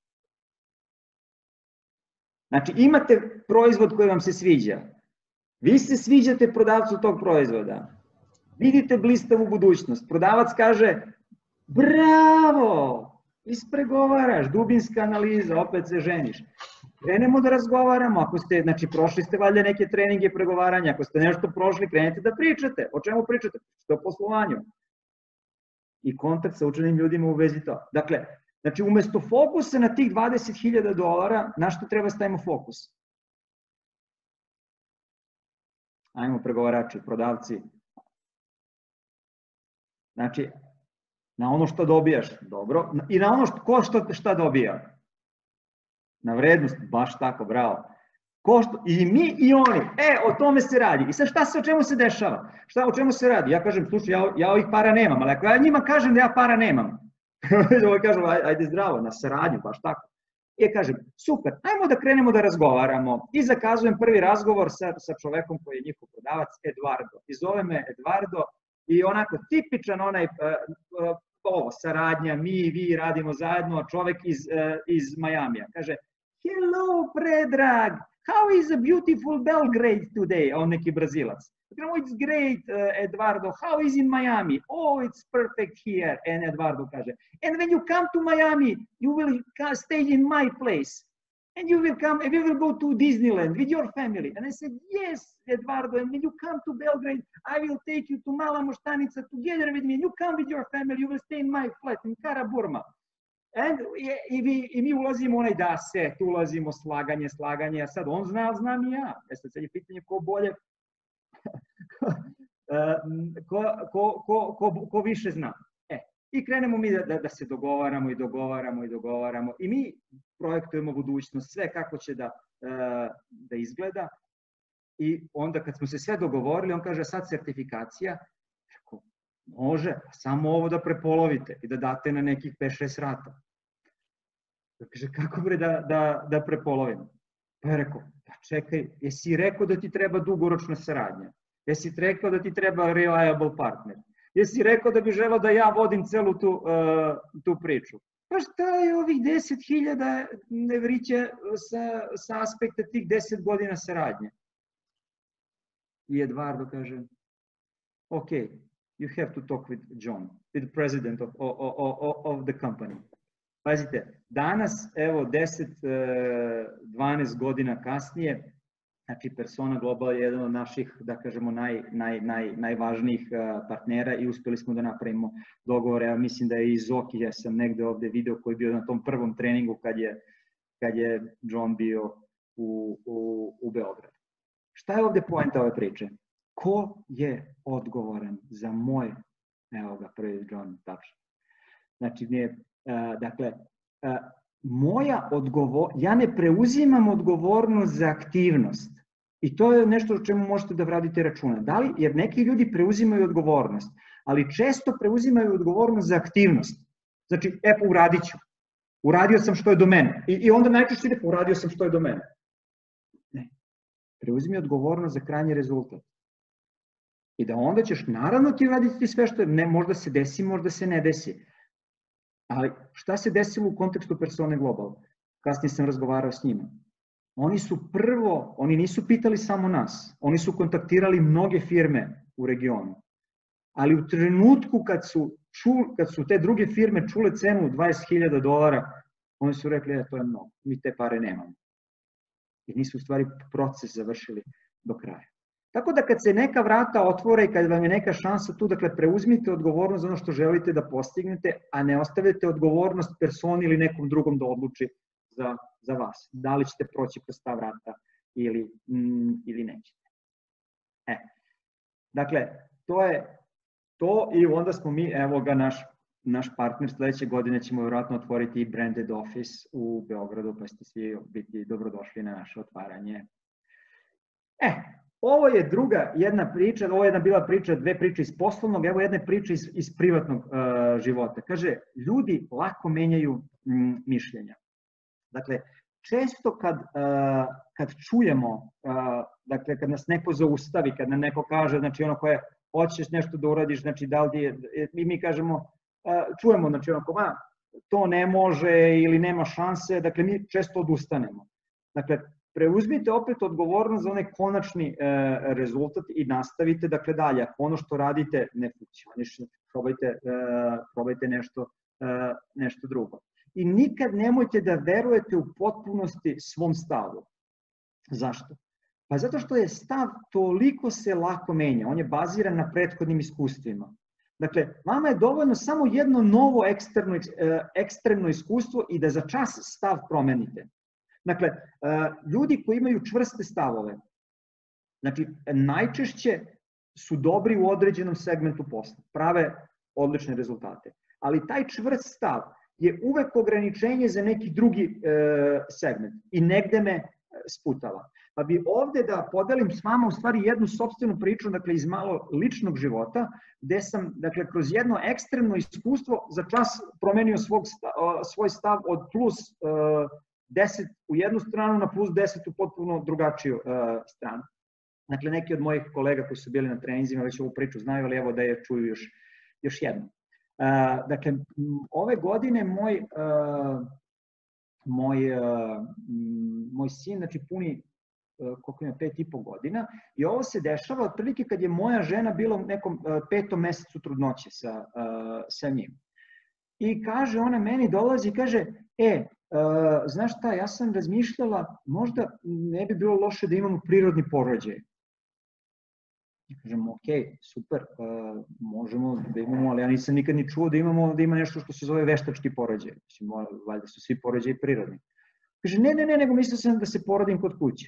Znači, imate proizvod koji vam se sviđa, vi se sviđate prodavcu tog proizvoda, vidite blistavu budućnost, prodavac kaže, bravo! Ispregovaraš, dubinska analiza, opet se ženiš. Krenemo da razgovaramo, ako ste, znači prošli ste valjda neke treninge pregovaranja, ako ste nešto prošli, krenete da pričate. O čemu pričate? Što o poslovanju. I kontakt sa učenim ljudima u vezi to. Dakle, znači umesto fokusa na tih dvadeset hiljada dolara, na što treba stavimo fokus? Ajmo pregovarači, prodavci. Znači, na ono što dobijaš, dobro, i na ono što, ko što, šta dobija. Na vrednost, baš tako, bravo. Ko što, i mi i oni, e, o tome se radi. I sad šta se, o čemu se dešava? Šta, o čemu se radi? Ja kažem, slušaj, ja, ja ovih para nemam, ali ako ja njima kažem da ja para nemam, ovo kažem, ajde zdravo, na saradnju, baš tako. I ja kažem, super, ajmo da krenemo da razgovaramo. I zakazujem prvi razgovor sa, sa čovekom koji je njihov prodavac, Eduardo. I zove me Eduardo, i onako tipičan onaj, uh, ovo, saradnja, mi i vi radimo zajedno, a čovek iz, uh, iz Majamija. Kaže, hello Predrag, how is a beautiful Belgrade today? A on neki Brazilac. Oh, it's great, uh, Eduardo, how is in Miami? Oh, it's perfect here. And Eduardo kaže, and when you come to Miami, you will stay in my place. And you will come, and we will go to Disneyland with your family. And I said, yes, Eduardo, and when you come to Belgrade, I will take you to Mala Moštanica together with me. And you come with your family, you will stay in my flat in Karaburma. And, i, vi, I mi ulazimo onaj da se, tu ulazimo slaganje, slaganje, a sad on zna, znam i ja. E sad je pitanje ko bolje, ko, ko, ko, ko, ko više zna. I krenemo mi da, da, da se dogovaramo i dogovaramo i dogovaramo i mi projektujemo budućnost, sve kako će da, da izgleda i onda kad smo se sve dogovorili, on kaže sad sertifikacija, rekao, može, samo ovo da prepolovite i da date na nekih pet šest rata. Kaže, kako bre da, da, da prepolovim? Pa je rekao, pa čekaj, jesi rekao da ti treba dugoročna saradnja? Jesi rekao da ti treba reliable partner? Jesi rekao da bi želeo da ja vodim celu tu, uh, tu priču? Pa šta je ovih deset hiljada evrića sa, sa aspekta tih deset godina saradnje? I Eduardo kaže, ok, you have to talk with John, with the president of, of, of, of the company. Pazite, danas, evo, deset, dvanaest godina kasnije, znači Persona Global je jedan od naših, da kažemo, naj, naj, naj, najvažnijih partnera i uspeli smo da napravimo dogovore. Ja mislim da je i Zoki, ja sam negde ovde video koji je bio na tom prvom treningu kad je, kad je John bio u, u, u Beogradu. Šta je ovde poenta ove priče? Ko je odgovoran za moj, evo ga, prvi John, tačno. Znači, nije, a, dakle, a, moja odgovor, ja ne preuzimam odgovornost za aktivnost i to je nešto o čemu možete da vradite računa. Da li, jer neki ljudi preuzimaju odgovornost, ali često preuzimaju odgovornost za aktivnost. Znači, e pa uradit ću. Uradio sam što je do mene. I, i onda najčešće ide, uradio sam što je do mene. Ne. Preuzimi odgovornost za krajnji rezultat. I da onda ćeš, naravno ti raditi sve što je, ne, možda se desi, možda se ne desi. Ali šta se desilo u kontekstu Persone Global? Kasnije sam razgovarao s njima. Oni su prvo, oni nisu pitali samo nas, oni su kontaktirali mnoge firme u regionu. Ali u trenutku kad su, ču, kad su te druge firme čule cenu dvadeset hiljada dolara, oni su rekli, e, to je mnogo, mi te pare nemamo. I nisu u stvari proces završili do kraja. Tako da kad se neka vrata otvore i kad vam je neka šansa tu, dakle preuzmite odgovornost za ono što želite da postignete, a ne ostavite odgovornost personi ili nekom drugom da odluči za, za vas. Da li ćete proći kroz ta vrata ili, mm, ili nećete. E, dakle, to je to i onda smo mi, evo ga naš, naš partner, sledeće godine ćemo vjerojatno otvoriti i branded office u Beogradu, pa ste svi biti dobrodošli na naše otvaranje. E, ovo je druga jedna priča, ovo je jedna bila priča, dve priče iz poslovnog, evo jedne priče iz, iz privatnog uh, života. Kaže, ljudi lako menjaju mm, mišljenja. Dakle, često kad, uh, kad čujemo, uh, dakle, kad nas neko zaustavi, kad nam neko kaže, znači ono koje hoćeš nešto da uradiš, znači da li je, i mi kažemo, uh, čujemo, znači ono ko, a, to ne može ili nema šanse, dakle mi često odustanemo. Dakle, preuzmite opet odgovornost za onaj konačni e, rezultat i nastavite, dakle dalje, ako ono što radite ne funkcioniše, probajte, e, probajte nešto, e, nešto drugo. I nikad nemojte da verujete u potpunosti svom stavu. Zašto? Pa zato što je stav toliko se lako menja, on je baziran na prethodnim iskustvima. Dakle, vama je dovoljno samo jedno novo eksterno, ekstremno iskustvo i da za čas stav promenite. Dakle, ljudi koji imaju čvrste stavove, znači najčešće su dobri u određenom segmentu posla, prave odlične rezultate, ali taj čvrst stav je uvek ograničenje za neki drugi segment i negde me sputava. Pa bi ovde da podelim s vama u stvari jednu sopstvenu priču, dakle iz malo ličnog života, gde sam, dakle, kroz jedno ekstremno iskustvo za čas promenio svog, svoj stav od plus deset u jednu stranu na plus deset u potpuno drugačiju stranu. Dakle, neki od mojih kolega koji su bili na treninzima već ovu priču znaju, ali evo da je čuju još, još jednom. Dakle, ove godine moj, moj, moj sin, znači puni koliko ima, pet i po godina, i ovo se dešava otprilike kad je moja žena bila u nekom petom mesecu trudnoće sa, sa njim. I kaže, ona meni dolazi i kaže, e, znaš šta, ja sam razmišljala, možda ne bi bilo loše da imamo prirodni porođaj. I kažem, ok, super, možemo da imamo, ali ja nisam nikad ni čuo da imamo, da ima nešto što se zove veštački porođaj. Mislim, valjda su svi porođaji prirodni. Kaže, ne, ne, ne, nego mislio sam da se porodim kod kuće.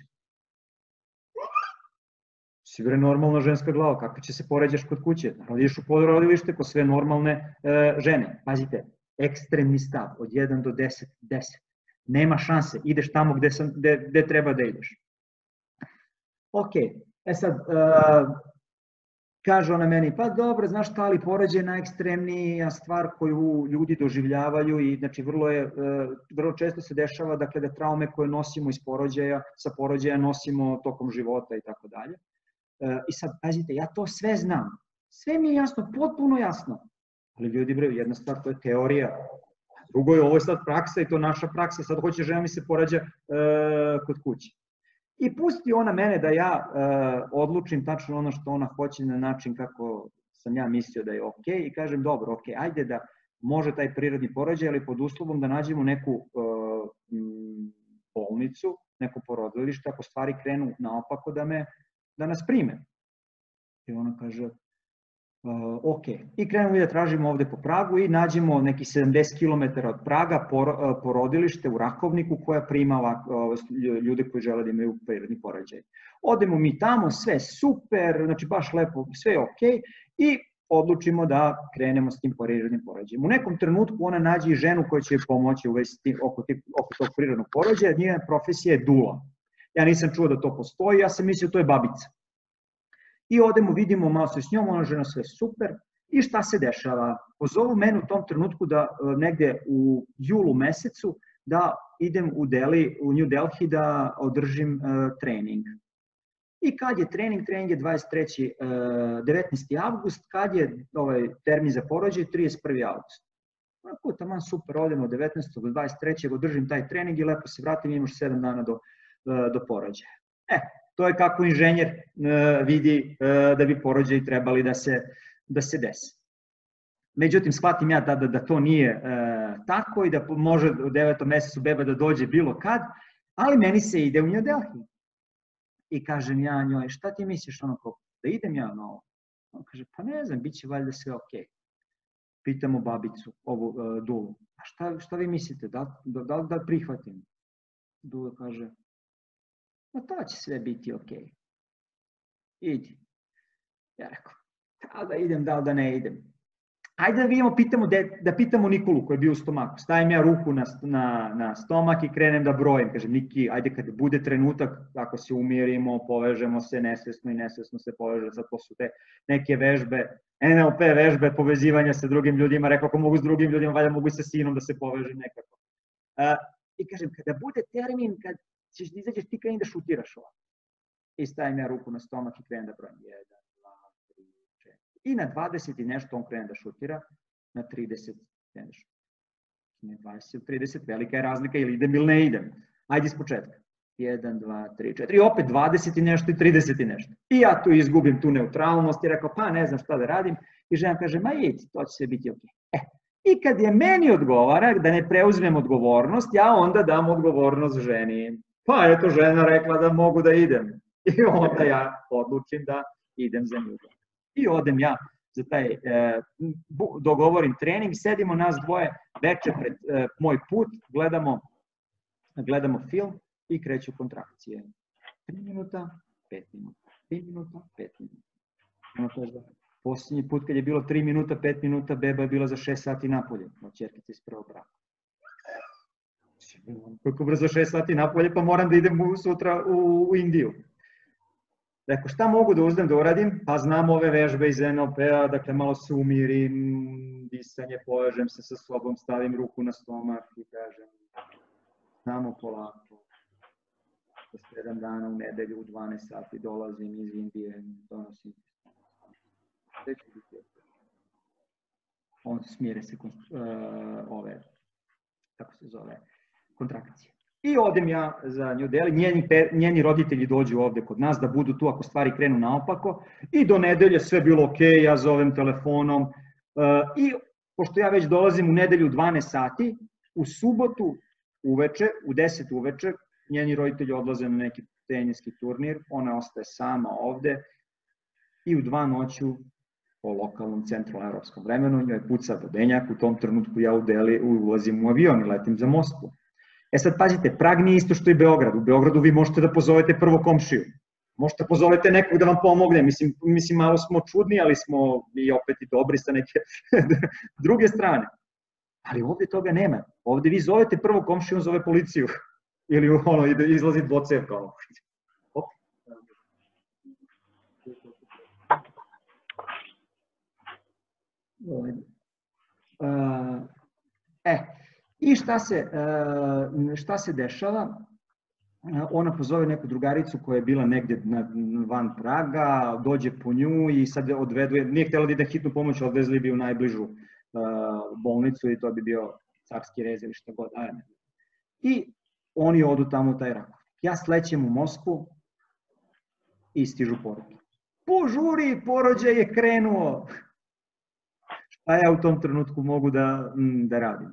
Si bre normalna ženska glava, kako će se poređaš kod kuće? Naravno, ideš u porodilište kod sve normalne e, žene. Pazite, ekstremni stav, od jedan do deset, deset. Nema šanse, ideš tamo gde, sam, gde, gde treba da ideš. Ok, e sad, uh, kaže ona meni, pa dobro, znaš šta, ali porođaj je najekstremnija stvar koju ljudi doživljavaju i znači vrlo, je, uh, vrlo često se dešava dakle, da traume koje nosimo iz porođaja, sa porođaja nosimo tokom života i tako dalje. I sad, pazite, ja to sve znam, sve mi je jasno, potpuno jasno. Ali ljudi, bre, jedna stvar, to je teorija, drugo je, ovo je sad praksa i to naša praksa, sad hoće žena mi se porađa e, kod kuće. I pusti ona mene da ja e, odlučim tačno ono što ona hoće na način kako sam ja mislio da je ok i kažem, dobro, ok, ajde da može taj prirodni porođaj, ali pod uslovom da nađemo neku e, bolnicu, neko porodilište, ako stvari krenu naopako da me da nas prime. I ona kaže, uh, ok. I krenemo da tražimo ovde po Pragu i nađemo neki sedamdeset kilometara od Praga por, uh, porodilište u Rakovniku koja prima ovako, uh, ljude koji žele da imaju prirodni porođaj. Odemo mi tamo, sve super, znači baš lepo, sve je ok i odlučimo da krenemo s tim prirodnim porođajem. U nekom trenutku ona nađe i ženu koja će pomoći u vezi oko, oko tog prirodnog porođaja, njena profesija je dula. Ja nisam čuo da to postoji, ja sam mislio to je babica. I odemo, vidimo malo se s njom, ona žena sve super. I šta se dešava? Pozovu mene u tom trenutku da negde u julu mesecu da idem u, Delhi, u New Delhi da održim uh, trening. I kad je trening? Trening je dvadeset treći, devetnaesti avgust, kad je ovaj termin za porođaj trideset prvi avgust. Onako, taman super, odemo devetnaestog do dvadeset trećeg održim taj trening i lepo se vratim i imaš sedam dana do do porođaja. E, to je kako inženjer uh, vidi uh, da bi porođaji trebali da se, da se desi. Međutim, shvatim ja tada da to nije uh, tako i da može u devetom mesecu beba da dođe bilo kad, ali meni se ide u New Delhi. I kažem ja njoj, šta ti misliš ono kako, da idem ja na ovo? On kaže, pa ne znam, bit će valjda sve ok. Pitamo babicu, ovu uh, dulu, a šta, šta vi mislite, da, da, da, da prihvatim? Dula kaže, ma to će sve biti okej. Idi. Ja rekao, da li da idem, da li da ne idem. Ajde da vidimo, pitamo, da pitamo Nikolu koji je bio u stomaku. Stavim ja ruku na, na, na stomak i krenem da brojim. Kažem, Niki, ajde kad bude trenutak, ako se umirimo, povežemo se nesvesno i nesvesno se poveže. Sad to su te neke vežbe, N L P vežbe, povezivanja sa drugim ljudima. Rekao, ako mogu s drugim ljudima, valjda mogu i sa sinom da se povežem nekako. A, I kažem, kada bude termin, kad ćeš da izađeš, ti kreni da šutiraš ovako. I stavim ja ruku na stomak i krenem da brojim. Jedan, dva, tri, četiri. I na dvadeset i nešto on krene da šutira, na trideset krene da šutira. Ne dvadeset, trideset, velika je razlika, ili idem ili ne idem. Ajde iz početka. jedan, dva, tri, četiri, i opet dvadeset i nešto i trideset i nešto. I ja tu izgubim tu neutralnost i rekao, pa ne znam šta da radim. I žena kaže, ma idi, to će sve biti okej. E, i kad je meni odgovara da ne preuzmem odgovornost, ja onda dam odgovornost ženi. Pa eto, žena rekla da mogu da idem. I onda ja odlučim da idem za nju. I odem ja za taj, e, dogovorim trening, sedimo nas dvoje veče pred e, moj put, gledamo, gledamo film i kreću kontrakcije. tri minuta, pet minuta, tri minuta, pet minuta. Posljednji put kad je bilo tri minuta, pet minuta, beba je bila za šest sati napolje, od ćerkice iz prvog braka. Koliko brzo šest sati napolje, pa moram da idem sutra u, u Indiju. Dakle, šta mogu da uzmem da uradim? Pa znam ove vežbe iz N L P-a, dakle malo se umirim, disanje, povežem se sa sobom, stavim ruku na stomak i kažem samo polako. Za sedam dana u nedelju u dvanaest sati dolazim iz Indije, donosim. Sve će biti ok. On smire se uh, ove, kako se zove, kontrakcije. I odem ja za New Delhi, njeni, njeni roditelji dođu ovde kod nas da budu tu ako stvari krenu naopako i do nedelje sve bilo ok, ja zovem telefonom uh, i pošto ja već dolazim u nedelju u dvanaest sati, u subotu uveče, u deset uveče, njeni roditelji odlaze na neki teniski turnir, ona ostaje sama ovde i u dva noću po lokalnom centralno-evropskom vremenu njoj puca vodenjak, u tom trenutku ja u Delhi ulazim u avion i letim za Moskvu. E sad, pazite, Prag nije isto što i Beograd. U Beogradu vi možete da pozovete prvo komšiju. Možete da pozovete nekog da vam pomogne. Mislim, mislim, malo smo čudni, ali smo i opet i dobri sa neke druge strane. Ali ovde toga nema. Ovde vi zovete prvo komšiju, on zove policiju. Ili ono, izlazi dvocevka. Op. Uh, e, I šta se, šta se dešava? Ona pozove neku drugaricu koja je bila negdje van Praga, dođe po nju i sad odvedu, nije htjela da ide hitnu pomoć, odvezli bi u najbližu bolnicu i to bi bio carski rez ili šta god. I oni odu tamo u taj rakov. Ja slećem u Moskvu i stižu poruke. Požuri, porođaj je krenuo! Šta ja u tom trenutku mogu da, da radim?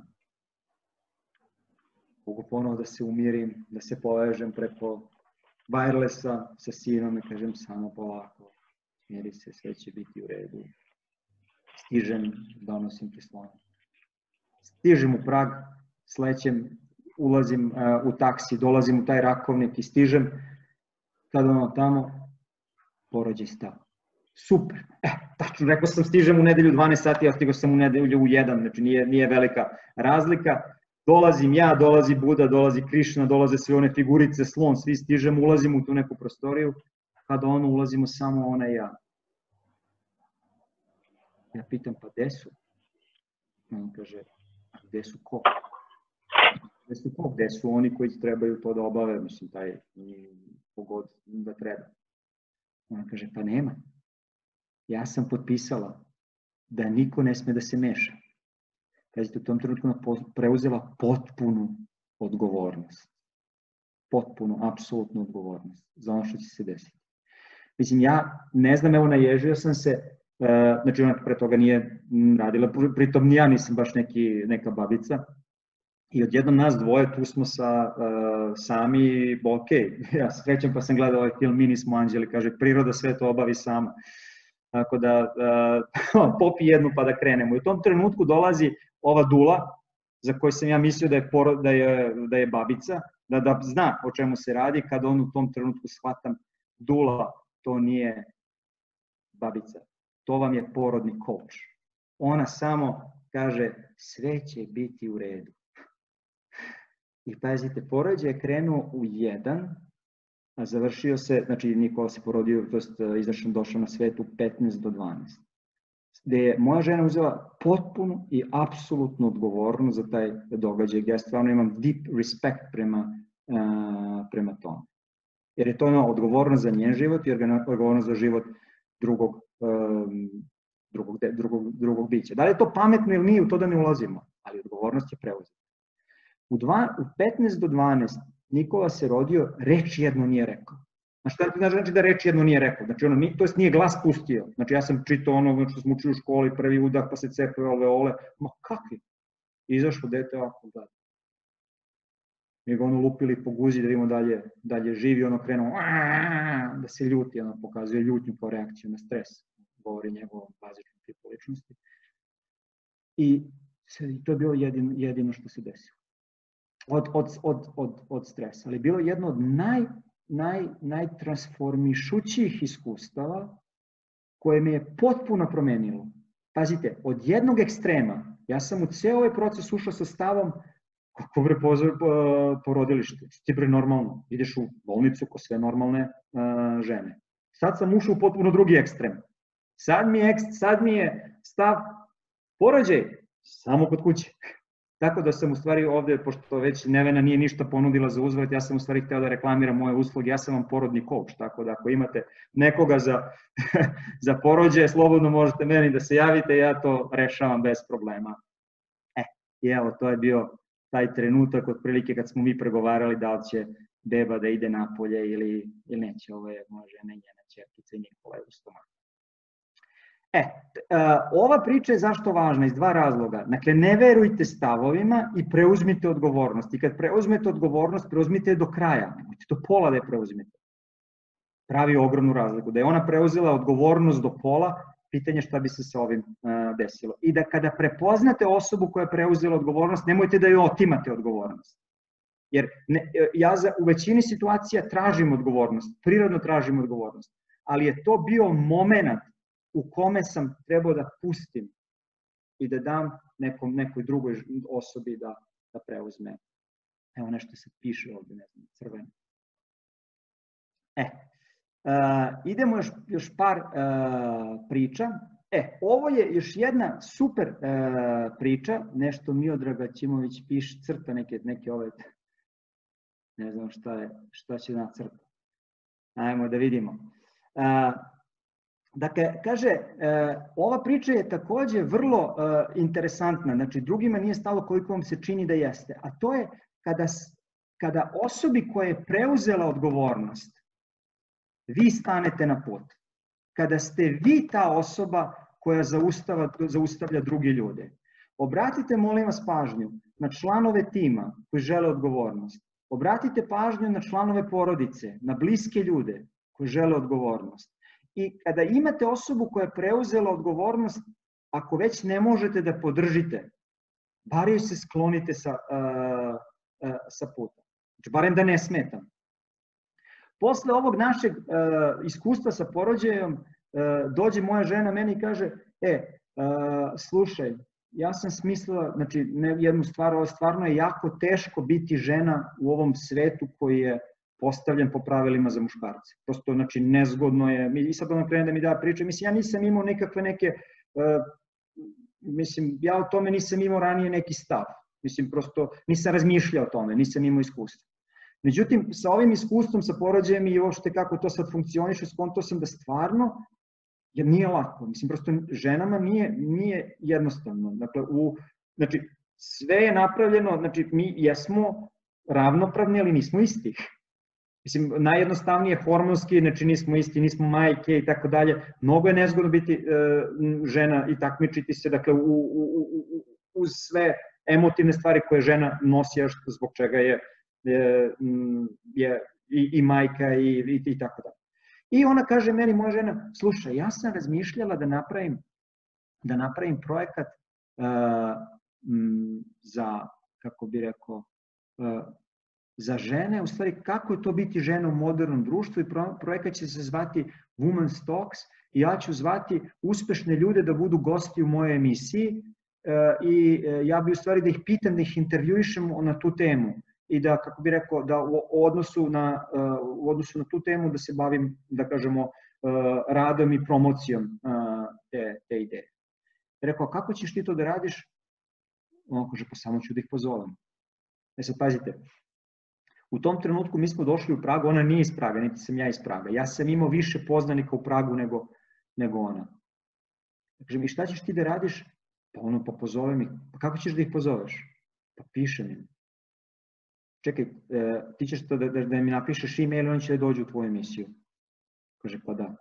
Mogu ponovo da se umirim, da se povežem preko wirelessa sa sinom i kažem samo polako, smiri se, sve će biti u redu. Stižem, donosim kislonu. Stižem u Prag, slećem, ulazim uh, u taksi, dolazim u taj rakovnik i stižem. Kada ono tamo, porođaj stao. Super, e, tačno, rekao sam stižem u nedelju dvanaest sati, ja stigao sam u nedelju u jedan, znači nije, nije velika razlika. Dolazim ja, dolazi Buda, dolazi Krišna, dolaze sve one figurice, slon, svi stižemo, ulazimo u tu neku prostoriju, kada ono ulazimo samo ona i ja. Ja pitam, pa gde su? On kaže, a gde su ko? Gde su ko? Gde su oni koji trebaju to da obave, mislim, taj pogod da treba. Ona kaže, pa nema. Ja sam potpisala da niko ne sme da se meša. Kažete, u tom trenutku ona preuzela potpunu odgovornost. Potpunu, apsolutnu odgovornost za ono što će se desiti. Mislim, ja ne znam, evo naježio sam se, znači ona pre toga nije radila, pritom ni ja nisam baš neki, neka babica. I odjednom nas dvoje, tu smo sa, sami, ok, ja se srećam pa sam gledao ovaj film Mi nismo anđeli, kaže, priroda sve to obavi sama. Tako da, uh, popi jednu pa da krenemo. I u tom trenutku dolazi ova Dula, za koju sam ja mislio da je, poro, da je, da je babica, da, da zna o čemu se radi, kad on u tom trenutku shvatam, Dula, to nije babica, to vam je porodni coach. Ona samo kaže, sve će biti u redu. I pazite, porođaj je krenuo u jedan, a završio se, znači Nikola se porodio, to je izašao, došao na svet u petnaest do dvanaest. Gde je moja žena uzela potpunu i apsolutnu odgovornost za taj događaj, gde ja stvarno imam deep respect prema, uh, prema tome. Jer je to ono odgovornost za njen život i odgovornost za život drugog, um, drugog, drugog, drugog bića. Da li je to pametno ili nije, u to da ne ulazimo, ali odgovornost je preuzeta. U, u petnaest do dvanaest Nikola se rodio, reč jedno nije rekao. Znači, šta znači da reč jedno nije rekao? Znači, ono, to jest nije glas pustio. Znači, ja sam čitao ono što smo učili u školi, prvi udah, pa se cepaju alveole. Ma kakvi? Izašlo dete ovako gleda. Mi ga ono lupili po guzi da vidimo dalje, dalje živi, ono krenuo da se ljuti, ono pokazuje ljutnju kao reakciju na stres, govori njegovom bazičnom tipu ličnosti. I to je bilo jedino, jedino što se desilo. Od, od, od, od, od stresa. Ali bilo jedno od naj, naj, najtransformišućih iskustava koje me je potpuno promenilo. Pazite, od jednog ekstrema, ja sam u ceo ovaj proces ušao sa stavom kako bre porodilište, ti bre normalno, ideš u bolnicu ko sve normalne uh, žene. Sad sam ušao u potpuno drugi ekstrem. Sad mi je, sad mi je stav porođaj samo kod kuće. Tako da sam u stvari ovde, pošto već Nevena nije ništa ponudila za uzvrat, ja sam u stvari hteo da reklamiram moje usluge, ja sam vam porodni coach, tako da ako imate nekoga za, za porođaje, slobodno možete meni da se javite, ja to rešavam bez problema. E, i evo, to je bio taj trenutak otprilike kad smo mi pregovarali da li će beba da ide napolje ili, ili neće. Ovo je moja žena i njena ćerkica i Nikola je u stomaku. E, ova priča je zašto važna? Iz dva razloga. Dakle, ne verujte stavovima i preuzmite odgovornost. I kad preuzmete odgovornost, preuzmite je do kraja. Nemojte do pola da je preuzmete. Pravi ogromnu razliku. Da je ona preuzela odgovornost do pola, pitanje šta bi se sa ovim desilo. I da kada prepoznate osobu koja je preuzela odgovornost, nemojte da joj otimate odgovornost. Jer ne, ja za, u većini situacija tražim odgovornost, prirodno tražim odgovornost, ali je to bio moment u kome sam trebao da pustim i da dam nekom, nekoj drugoj osobi da, da preuzme. Evo nešto se piše ovde, ne znam, crveno. E, uh, idemo još, još par uh, priča. E, ovo je još jedna super uh, priča, nešto Miodraga Ćimović piše, crta neke, neke ove, ne znam šta, je, šta će nacrta. Ajmo da vidimo. Uh, Dakle, kaže, ova priča je takođe vrlo interesantna, znači drugima nije stalo koliko vam se čini da jeste, a to je kada, kada osobi koja je preuzela odgovornost, vi stanete na put. Kada ste vi ta osoba koja zaustavlja, zaustavlja druge ljude. Obratite, molim vas, pažnju na članove tima koji žele odgovornost. Obratite pažnju na članove porodice, na bliske ljude koji žele odgovornost. I kada imate osobu koja je preuzela odgovornost, ako već ne možete da podržite, bar joj se sklonite sa, uh, uh, sa puta. Znači, barem da ne smetam. Posle ovog našeg uh, iskustva sa porođajem, uh, dođe moja žena meni i kaže, e, uh, slušaj, ja sam smislila, znači, ne, jednu stvar, ovo stvarno je jako teško biti žena u ovom svetu koji je postavljen po pravilima za muškarce. Prosto, znači, nezgodno je, i sad ono krene da mi da priča, mislim, ja nisam imao nekakve neke, uh, mislim, ja o tome nisam imao ranije neki stav, mislim, prosto, nisam razmišljao o tome, nisam imao iskustva. Međutim, sa ovim iskustvom, sa porođajem i uopšte kako to sad funkcioniše, skonto sam da stvarno, jer nije lako, mislim, prosto ženama nije, nije jednostavno, dakle, u, znači, sve je napravljeno, znači, mi jesmo ravnopravni, ali nismo isti. Mislim, najjednostavnije hormonski, znači nismo isti, nismo majke i tako dalje. Mnogo je nezgodno biti e, žena i takmičiti se, dakle, u, u, u, uz sve emotivne stvari koje žena nosi, zbog čega je, je, je i, i majka i, i, i tako dalje. I ona kaže meni, moja žena, slušaj, ja sam razmišljala da napravim, da napravim projekat uh, m, za, kako bi rekao, uh, za žene, u stvari kako je to biti žena u modernom društvu i projekat će se zvati Women's Talks i ja ću zvati uspešne ljude da budu gosti u mojoj emisiji i ja bi u stvari da ih pitam, da ih intervjuišem na tu temu i da, kako bi rekao, da u odnosu na, u odnosu na tu temu da se bavim, da kažemo, radom i promocijom te, te ideje. Rekao, kako ćeš ti to da radiš? On kaže, pa samo ću da ih pozovem. E sad, pazite, u tom trenutku mi smo došli u Pragu, ona nije iz Praga, niti sam ja iz Praga. Ja sam imao više poznanika u Pragu nego, nego ona. Kažem, i šta ćeš ti da radiš? Pa ono, pa pozovem ih. Pa kako ćeš da ih pozoveš? Pa pišem im. Čekaj, e, ti ćeš to da, da, da mi napišeš e-mail i on će da dođu u tvoju emisiju. Kaže, pa da.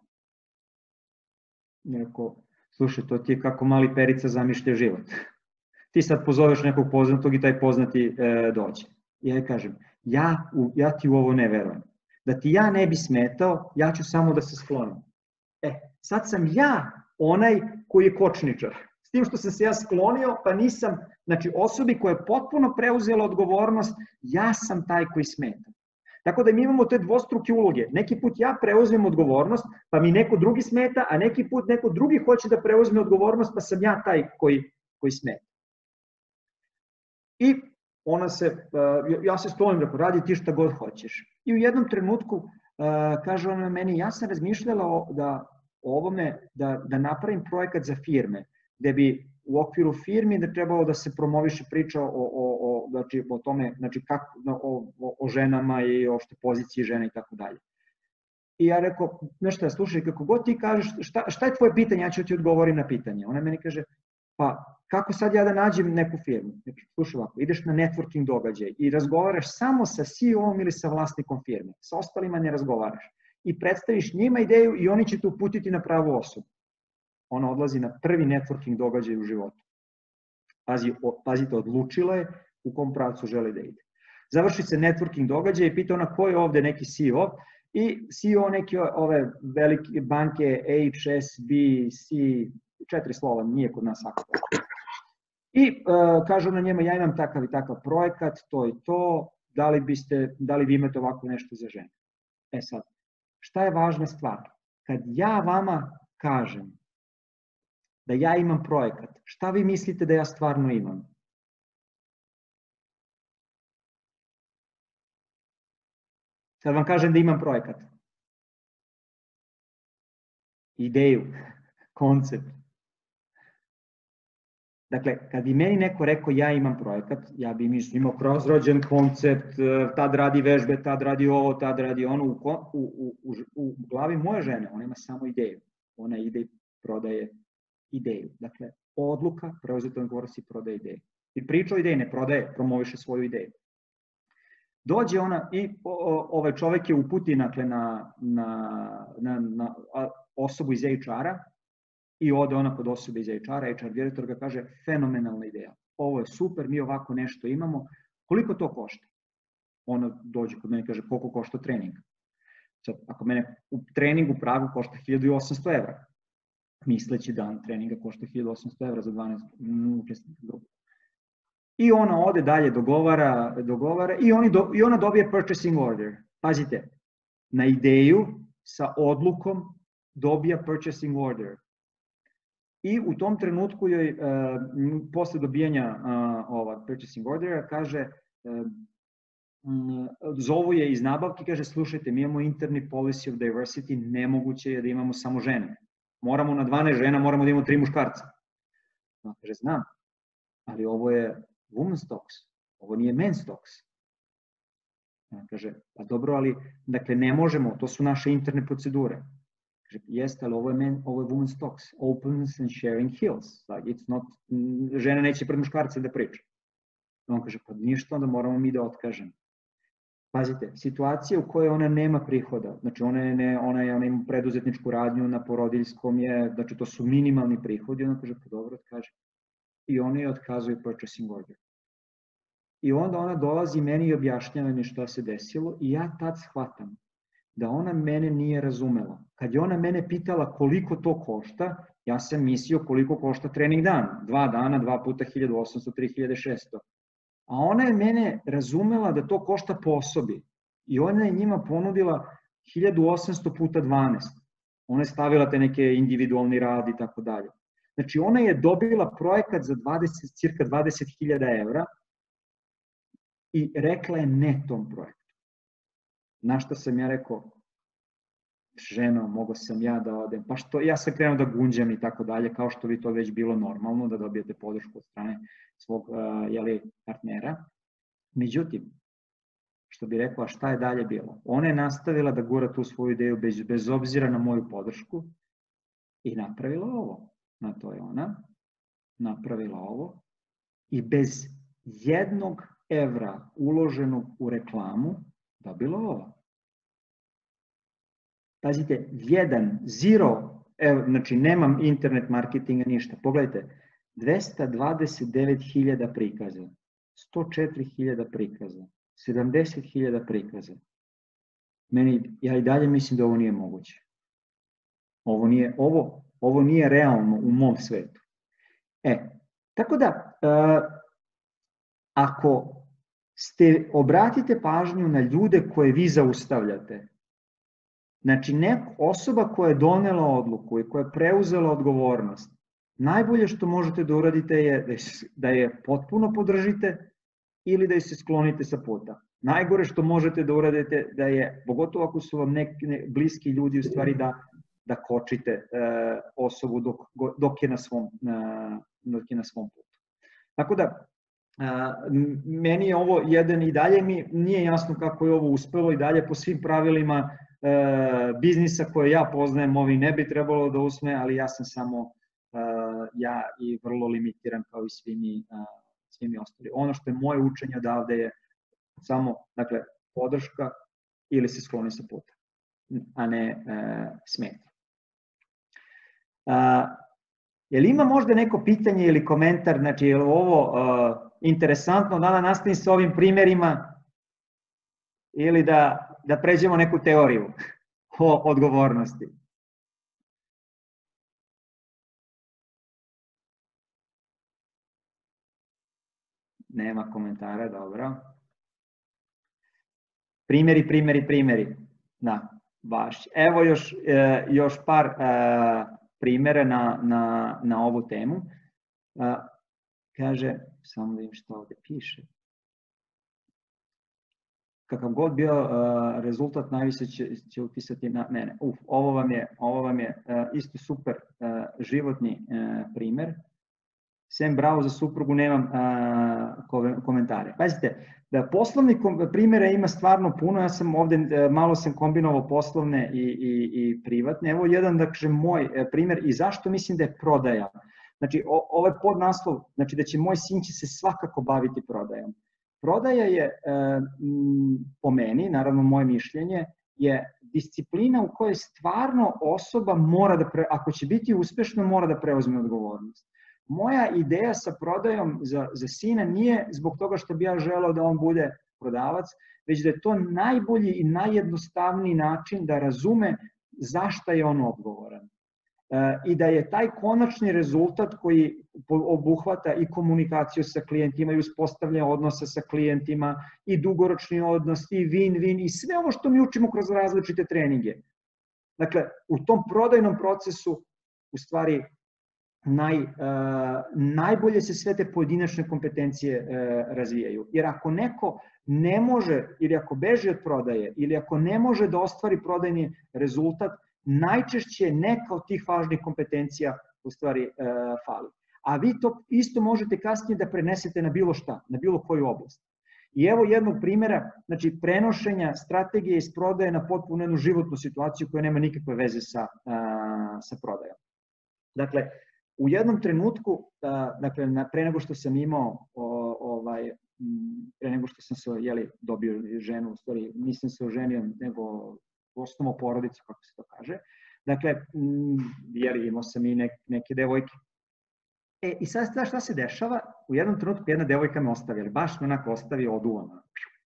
Neko, slušaj, to ti je kako mali Perica zamišlja život. Ti sad pozoveš nekog poznatog i taj poznati e, dođe. I ja kažem, ja, u, ja ti u ovo ne verujem. Da ti ja ne bi smetao, ja ću samo da se sklonim. E, sad sam ja onaj koji je kočničar. S tim što sam se ja sklonio, pa nisam, znači osobi koja je potpuno preuzela odgovornost, ja sam taj koji smeta. Tako da mi imamo te dvostruke uloge. Neki put ja preuzmem odgovornost, pa mi neko drugi smeta, a neki put neko drugi hoće da preuzme odgovornost, pa sam ja taj koji, koji smeta. I ona se, ja se sklonim da radi ti šta god hoćeš. I u jednom trenutku kaže ona meni, ja sam razmišljala da ovome, da, da napravim projekat za firme, gde bi u okviru firmi da trebalo da se promoviše priča o, o, o, znači, o tome, znači kako, o, o, o ženama i opšte poziciji žena i tako dalje. I ja rekao, nešto, slušaj, kako god ti kažeš, šta, šta je tvoje pitanje, ja ću ti odgovorim na pitanje. Ona meni kaže, pa kako sad ja da nađem neku firmu? Slušaj ovako, ideš na networking događaj i razgovaraš samo sa C E O-om ili sa vlasnikom firme, sa ostalima ne razgovaraš. I predstaviš njima ideju i oni će te uputiti na pravu osobu. Ona odlazi na prvi networking događaj u životu. Pazi, pazite, odlučila je u kom pravcu želi da ide. Završi se networking događaj i pita ona ko je ovde neki C E O i C E O neke ove velike banke H S B C, četiri slova, nije kod nas aktualno. I uh, kaže ona njema, ja imam takav i takav projekat, to i to, da li, biste, da li vi imate ovako nešto za žene? E sad, šta je važna stvar? Kad ja vama kažem da ja imam projekat, šta vi mislite da ja stvarno imam? Sad vam kažem da imam projekat. Ideju, koncept. Dakle, kad bi meni neko rekao ja imam projekat, ja bi mislio imao razrađen koncept, tad radi vežbe, tad radi ovo, tad radi ono. U, u, u, u glavi moje žene, ona ima samo ideju. Ona ide i prodaje ideju. Dakle, odluka, preuzeti odgovornost i prodaje ideju. I priča o ideji, ne prodaje, promoviše svoju ideju. Dođe ona i o, ovaj čovek je uputi dakle, na, na, na, na osobu iz H R-a i ode ona kod osobe iz H R-a, H R direktor ga kaže fenomenalna ideja, ovo je super, mi ovako nešto imamo, koliko to košta? Ona dođe kod mene i kaže koliko košta trening. Sad, ako mene u trening u Pragu košta hiljadu osamsto evra, misleći dan treninga košta hiljadu osamsto evra za dvanaest učesnika grupe. I ona ode dalje, dogovara, dogovara i, oni do, i ona dobije purchasing order. Pazite, na ideju sa odlukom dobija purchasing order. I u tom trenutku joj, uh, posle dobijanja uh, ova purchasing ordera, kaže, uh, um, zovu je iz nabavki, kaže, slušajte, mi imamo interni policy of diversity, nemoguće je da imamo samo žene. Moramo na dvanaest žena, moramo da imamo tri muškarca. No, kaže, znam, ali ovo je Women's Talks, ovo nije Men's Talks. On kaže, pa dobro, ali dakle ne možemo, to su naše interne procedure. Kaže, jeste, ali ovo je, men, ovo je Women's Talks, openness and sharing heals. Like, it's not, žena neće pred muškarce da priča. On kaže, pa ništa, onda moramo mi da otkažemo. Pazite, situacija u kojoj ona nema prihoda, znači ona, je ne, ona, je, ona ima preduzetničku radnju na porodiljskom, je, znači to su minimalni prihodi, ona kaže, pa dobro, otkaže. I oni je otkazuje purchasing order. I onda ona dolazi meni i objašnjava mi šta se desilo i ja tad shvatam da ona mene nije razumela. Kad je ona mene pitala koliko to košta, ja sam mislio koliko košta trening dan. Dva dana, dva puta hiljadu osamsto, tri hiljade šesto. a ona je mene razumela da to košta po osobi i ona je njima ponudila hiljadu osamsto puta dvanaest. Ona je stavila te neke individualni rad i tako dalje. Znači, ona je dobila projekat za dvadeset, cirka dvadeset hiljada evra i rekla je ne tom projektu. Na što sam ja rekao, ženo, mogo sam ja da odem, pa što, ja sam krenuo da gunđam i tako dalje, kao što bi to već bilo normalno, da dobijete podršku od strane svog uh, jeli, partnera. Međutim, što bi rekla, šta je dalje bilo? Ona je nastavila da gura tu svoju ideju bez, bez obzira na moju podršku i napravila ovo. Na to je ona napravila ovo i bez jednog evra uloženog u reklamu dobila ovo. Pazite, jedan, zero, evo, znači nemam internet marketinga, ništa. Pogledajte, dvesta dvadeset devet hiljada prikaza, sto četiri hiljade prikaza, sedamdeset hiljada prikaza. Meni, ja i dalje mislim da ovo nije moguće. Ovo nije, ovo, ovo nije realno u mom svetu. E, tako da, uh, ako ste, obratite pažnju na ljude koje vi zaustavljate, znači neka osoba koja je donela odluku i koja je preuzela odgovornost, najbolje što možete da uradite je da je potpuno podržite ili da je se sklonite sa puta. Najgore što možete da uradite da je, pogotovo ako su vam neki ne, bliski ljudi, u stvari da, da kočite e, osobu dok, dok, je na svom, na, dok je na svom putu. Tako da, a, meni je ovo jedan i dalje mi nije jasno kako je ovo uspelo i dalje po svim pravilima e, biznisa koje ja poznajem, ovi ne bi trebalo da usme, ali ja sam samo e, ja i vrlo limitiran kao i svi mi, a, svi mi ostali. Ono što je moje učenje odavde je samo, dakle, podrška ili se skloni sa puta, a ne e, smeti. A, je li ima možda neko pitanje ili komentar, znači je li ovo a, interesantno da da nastavim sa ovim primjerima ili da, da pređemo neku teoriju o odgovornosti? Nema komentara, dobro. Primjeri, primjeri, primjeri. Da, baš. Evo još, e, još par e, primjera na, na, na ovu temu. E, kaže, samo vidim što ovdje piše. Kakav god bio e, rezultat, najviše će, će utisati na mene. Uf, ovo vam je, ovo vam je e, isto super e, životni e, primjer. Sem bravo za suprugu, nemam a, komentare. Pazite, da poslovnih primjera ima stvarno puno, ja sam ovde, malo sam kombinovao poslovne i, i, i privatne. Evo jedan, dakle, moj primjer i zašto mislim da je prodaja. Znači, o, ovaj podnaslov, znači da će moj sin će se svakako baviti prodajom. Prodaja je, e, m, po meni, naravno moje mišljenje, je disciplina u kojoj stvarno osoba mora da, pre, ako će biti uspešna, mora da preuzme odgovornost. Moja ideja sa prodajom za, za sina nije zbog toga što bi ja želeo da on bude prodavac, već da je to najbolji i najjednostavniji način da razume zašto je on odgovoran. E, I da je taj konačni rezultat koji obuhvata i komunikaciju sa klijentima i uspostavljanje odnosa sa klijentima i dugoročni odnos i win-win i sve ovo što mi učimo kroz različite treninge. Dakle, u tom prodajnom procesu u stvari Naj, uh, najbolje se sve te pojedinačne kompetencije uh, razvijaju. Jer ako neko ne može, ili ako beži od prodaje, ili ako ne može da ostvari prodajni rezultat, najčešće neka od tih važnih kompetencija u stvari uh, fali. A vi to isto možete kasnije da prenesete na bilo šta, na bilo koju oblast. I evo jednog primjera, znači prenošenja strategije iz prodaje na potpuno jednu životnu situaciju koja nema nikakve veze sa, uh, sa prodajom. Dakle, u jednom trenutku, dakle, pre nego što sam imao, ovaj, pre nego što sam se jeli, dobio ženu, u stvari nisam se oženio, nego osnovao porodicu, kako se to kaže, dakle, jeli, imao sam i nek, neke devojke. E, i sad šta se dešava? U jednom trenutku jedna devojka me ostavi, ali baš me onako ostavi oduvano.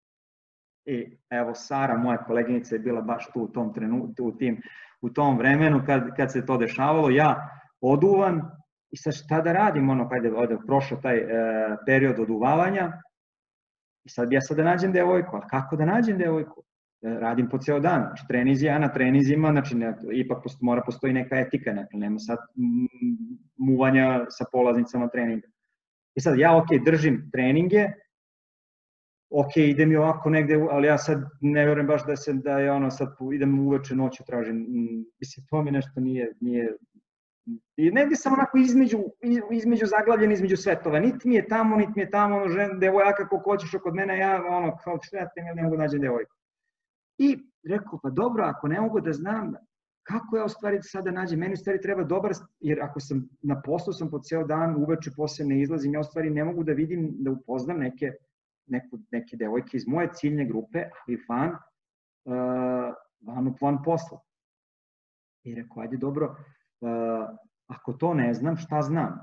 I evo, Sara, moja koleginica, je bila baš tu u tom trenutku, u, tim, u tom vremenu kad, kad se to dešavalo, ja oduvan. I sad šta da radim, ono, kada je prošao taj e, period oduvavanja, I sad ja sad da nađem devojku, ali kako da nađem devojku? Radim po ceo dan, znači trenizi, ja na trenizima, znači ne, ipak posto, mora postoji neka etika, dakle nema sad muvanja sa polaznicama treninga. I sad ja ok, držim treninge, ok, idem i ovako negde, ali ja sad ne verujem baš da se, da je ono sad idem uveče noću tražim, mislim to mi nešto nije, nije, i negde sam onako između, između zaglavljen, između svetova, niti mi je tamo, niti mi je tamo, ono, žen, devojaka kako hoćeš kod mene, ja ono, kao šta ja te ne mogu nađem devojku. I rekao, pa dobro, ako ne mogu da znam, kako ja u stvari sada nađem, meni u stvari treba dobar, jer ako sam na poslu sam po ceo dan, uveče posle ne izlazim, ja u stvari ne mogu da vidim, da upoznam neke, neku, neke devojke iz moje ciljne grupe, ali van, uh, van u plan posla. I rekao, ajde dobro, uh, ako to ne znam, šta znam?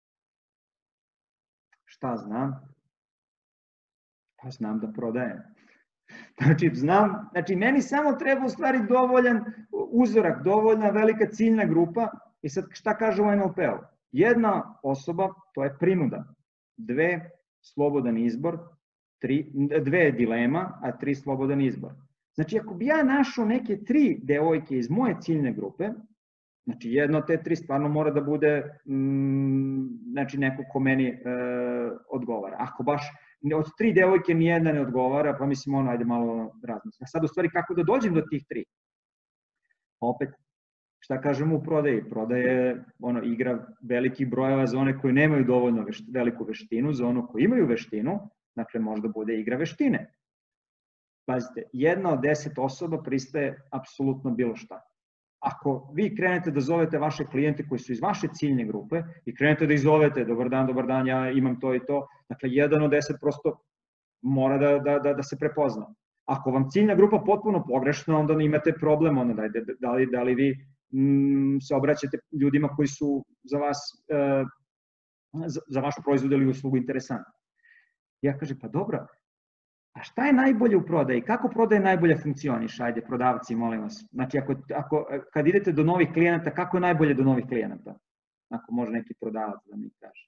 Šta znam? Pa znam da prodajem. Znači, znam, znači, meni samo treba u stvari dovoljan uzorak, dovoljna velika ciljna grupa i sad šta kaže u N L P-u? Jedna osoba, to je prinuda, dve, slobodan izbor, tri, dve dilema, a tri slobodan izbor. Znači, ako bi ja našao neke tri devojke iz moje ciljne grupe, znači, jedno od te tri stvarno mora da bude mm, znači, neko ko meni e, odgovara. Ako baš od tri devojke nijedna ne odgovara, pa mislim ono, ajde malo razmislim. Sad u stvari kako da dođem do tih tri? Opet, šta kažemo u prodaji? Prodaje ono, igra velikih brojeva za one koji nemaju dovoljno vešt, veliku veštinu, za ono koji imaju veštinu, dakle možda bude igra veštine. Pazite, jedna od deset osoba pristaje apsolutno bilo šta. Ako vi krenete da zovete vaše klijente koji su iz vaše ciljne grupe i krenete da ih zovete, dobar dan, dobar dan, ja imam to i to, dakle, jedan od deset prosto mora da, da, da, da se prepozna. Ako vam ciljna grupa potpuno pogrešna, onda imate problem, onda da, da, li, da li vi mm, se obraćate ljudima koji su za vas, e, za, za vaš proizvod ili uslugu interesantni. Ja kažem, pa dobro, a šta je najbolje u prodaji? Kako prodaje najbolje funkcioniš? Ajde, prodavci, molim vas. Znači, ako, ako, kad idete do novih klijenata, kako je najbolje do novih klijenata? Ako može neki prodavac da mi kaže.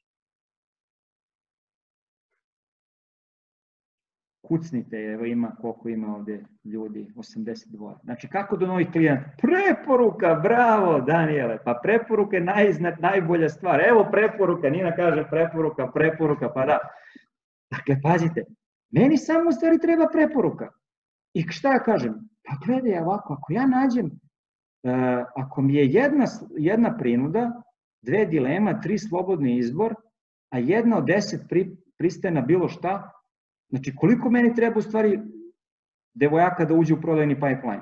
Kucnite, evo ima, koliko ima ovde ljudi, osamdeset dva. Znači, kako do novih klijenata? Preporuka, bravo, Danijele, pa preporuka je naj, najbolja stvar. Evo preporuka, Nina kaže preporuka, preporuka, pa da. Dakle, pazite, meni samo u stvari treba preporuka. I šta ja kažem? Pa gledaj ovako, ako ja nađem, uh, ako mi je jedna, jedna prinuda, dve dilema, tri slobodni izbor, a jedna od deset pri, pristaje na bilo šta, znači koliko meni treba u stvari devojaka da uđe u prodajni pipeline?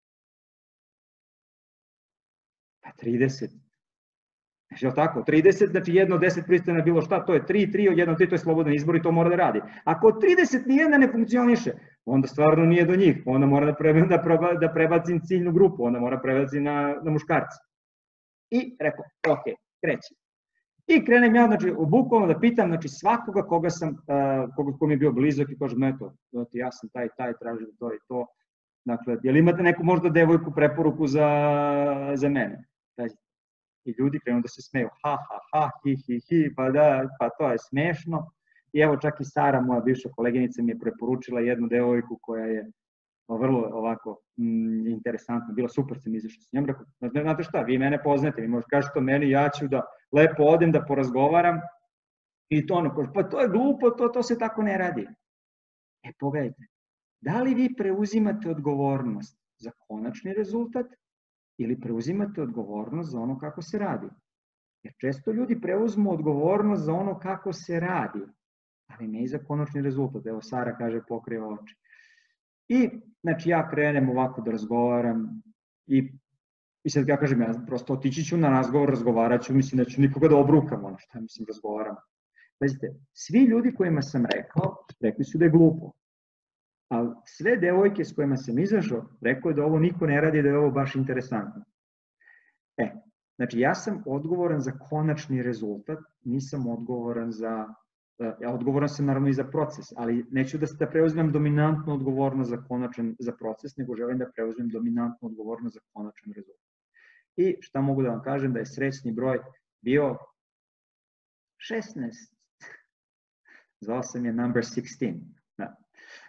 Pa trideset. Znači, je li tako? trideset, znači jedno od deset pristaje na bilo šta, to je tri, tri od jedno od tri, to je slobodan izbor i to mora da radi. Ako od trideset nijedna ne funkcioniše, onda stvarno nije do njih, onda mora da, pre, da, preba, da prebacim ciljnu grupu, onda mora prebacim na, na muškarci. I rekao, ok, krećem. I krenem ja, znači, bukvalno da pitam, znači, svakoga koga sam, uh, koga ko mi je bio blizak i kažem, eto, ja sam taj, taj, tražim to i to. Dakle, je li imate neku možda devojku preporuku za, za mene? I ljudi krenu da se smeju, ha, ha, ha, hi, hi, hi, pa da, pa to je smešno. I evo čak i Sara, moja bivša koleginica, mi je preporučila jednu devojku koja je vrlo ovako mm, interesantna, bila super sam izašao s njom, rekao, znate šta, vi mene poznate, vi možete kažete to meni, ja ću da lepo odem da porazgovaram i to ono, pa to je glupo, to, to se tako ne radi. E, pogledajte, da li vi preuzimate odgovornost za konačni rezultat ili preuzimate odgovornost za ono kako se radi? Jer često ljudi preuzmu odgovornost za ono kako se radi, ali ne i za konačni rezultat. Evo, Sara kaže, pokriva oči. I, znači, ja krenem ovako da razgovaram i, i sad ja kažem, ja prosto otići ću na razgovor, razgovarat ću, mislim da ću nikoga da obrukam, ono šta mislim razgovaram. Pazite, svi ljudi kojima sam rekao, rekli su da je glupo. Ali sve devojke s kojima sam izašao, rekao je da ovo niko ne radi, da je ovo baš interesantno. E, znači ja sam odgovoran za konačni rezultat, nisam odgovoran za, ja odgovoran sam naravno i za proces, ali neću da, da preuzmem dominantnu odgovornost za konačan, za proces, nego želim da preuzmem dominantnu odgovornost za konačan rezultat. I šta mogu da vam kažem, da je srećni broj bio šesnaest. Zvao sam je number šesnaest. Da.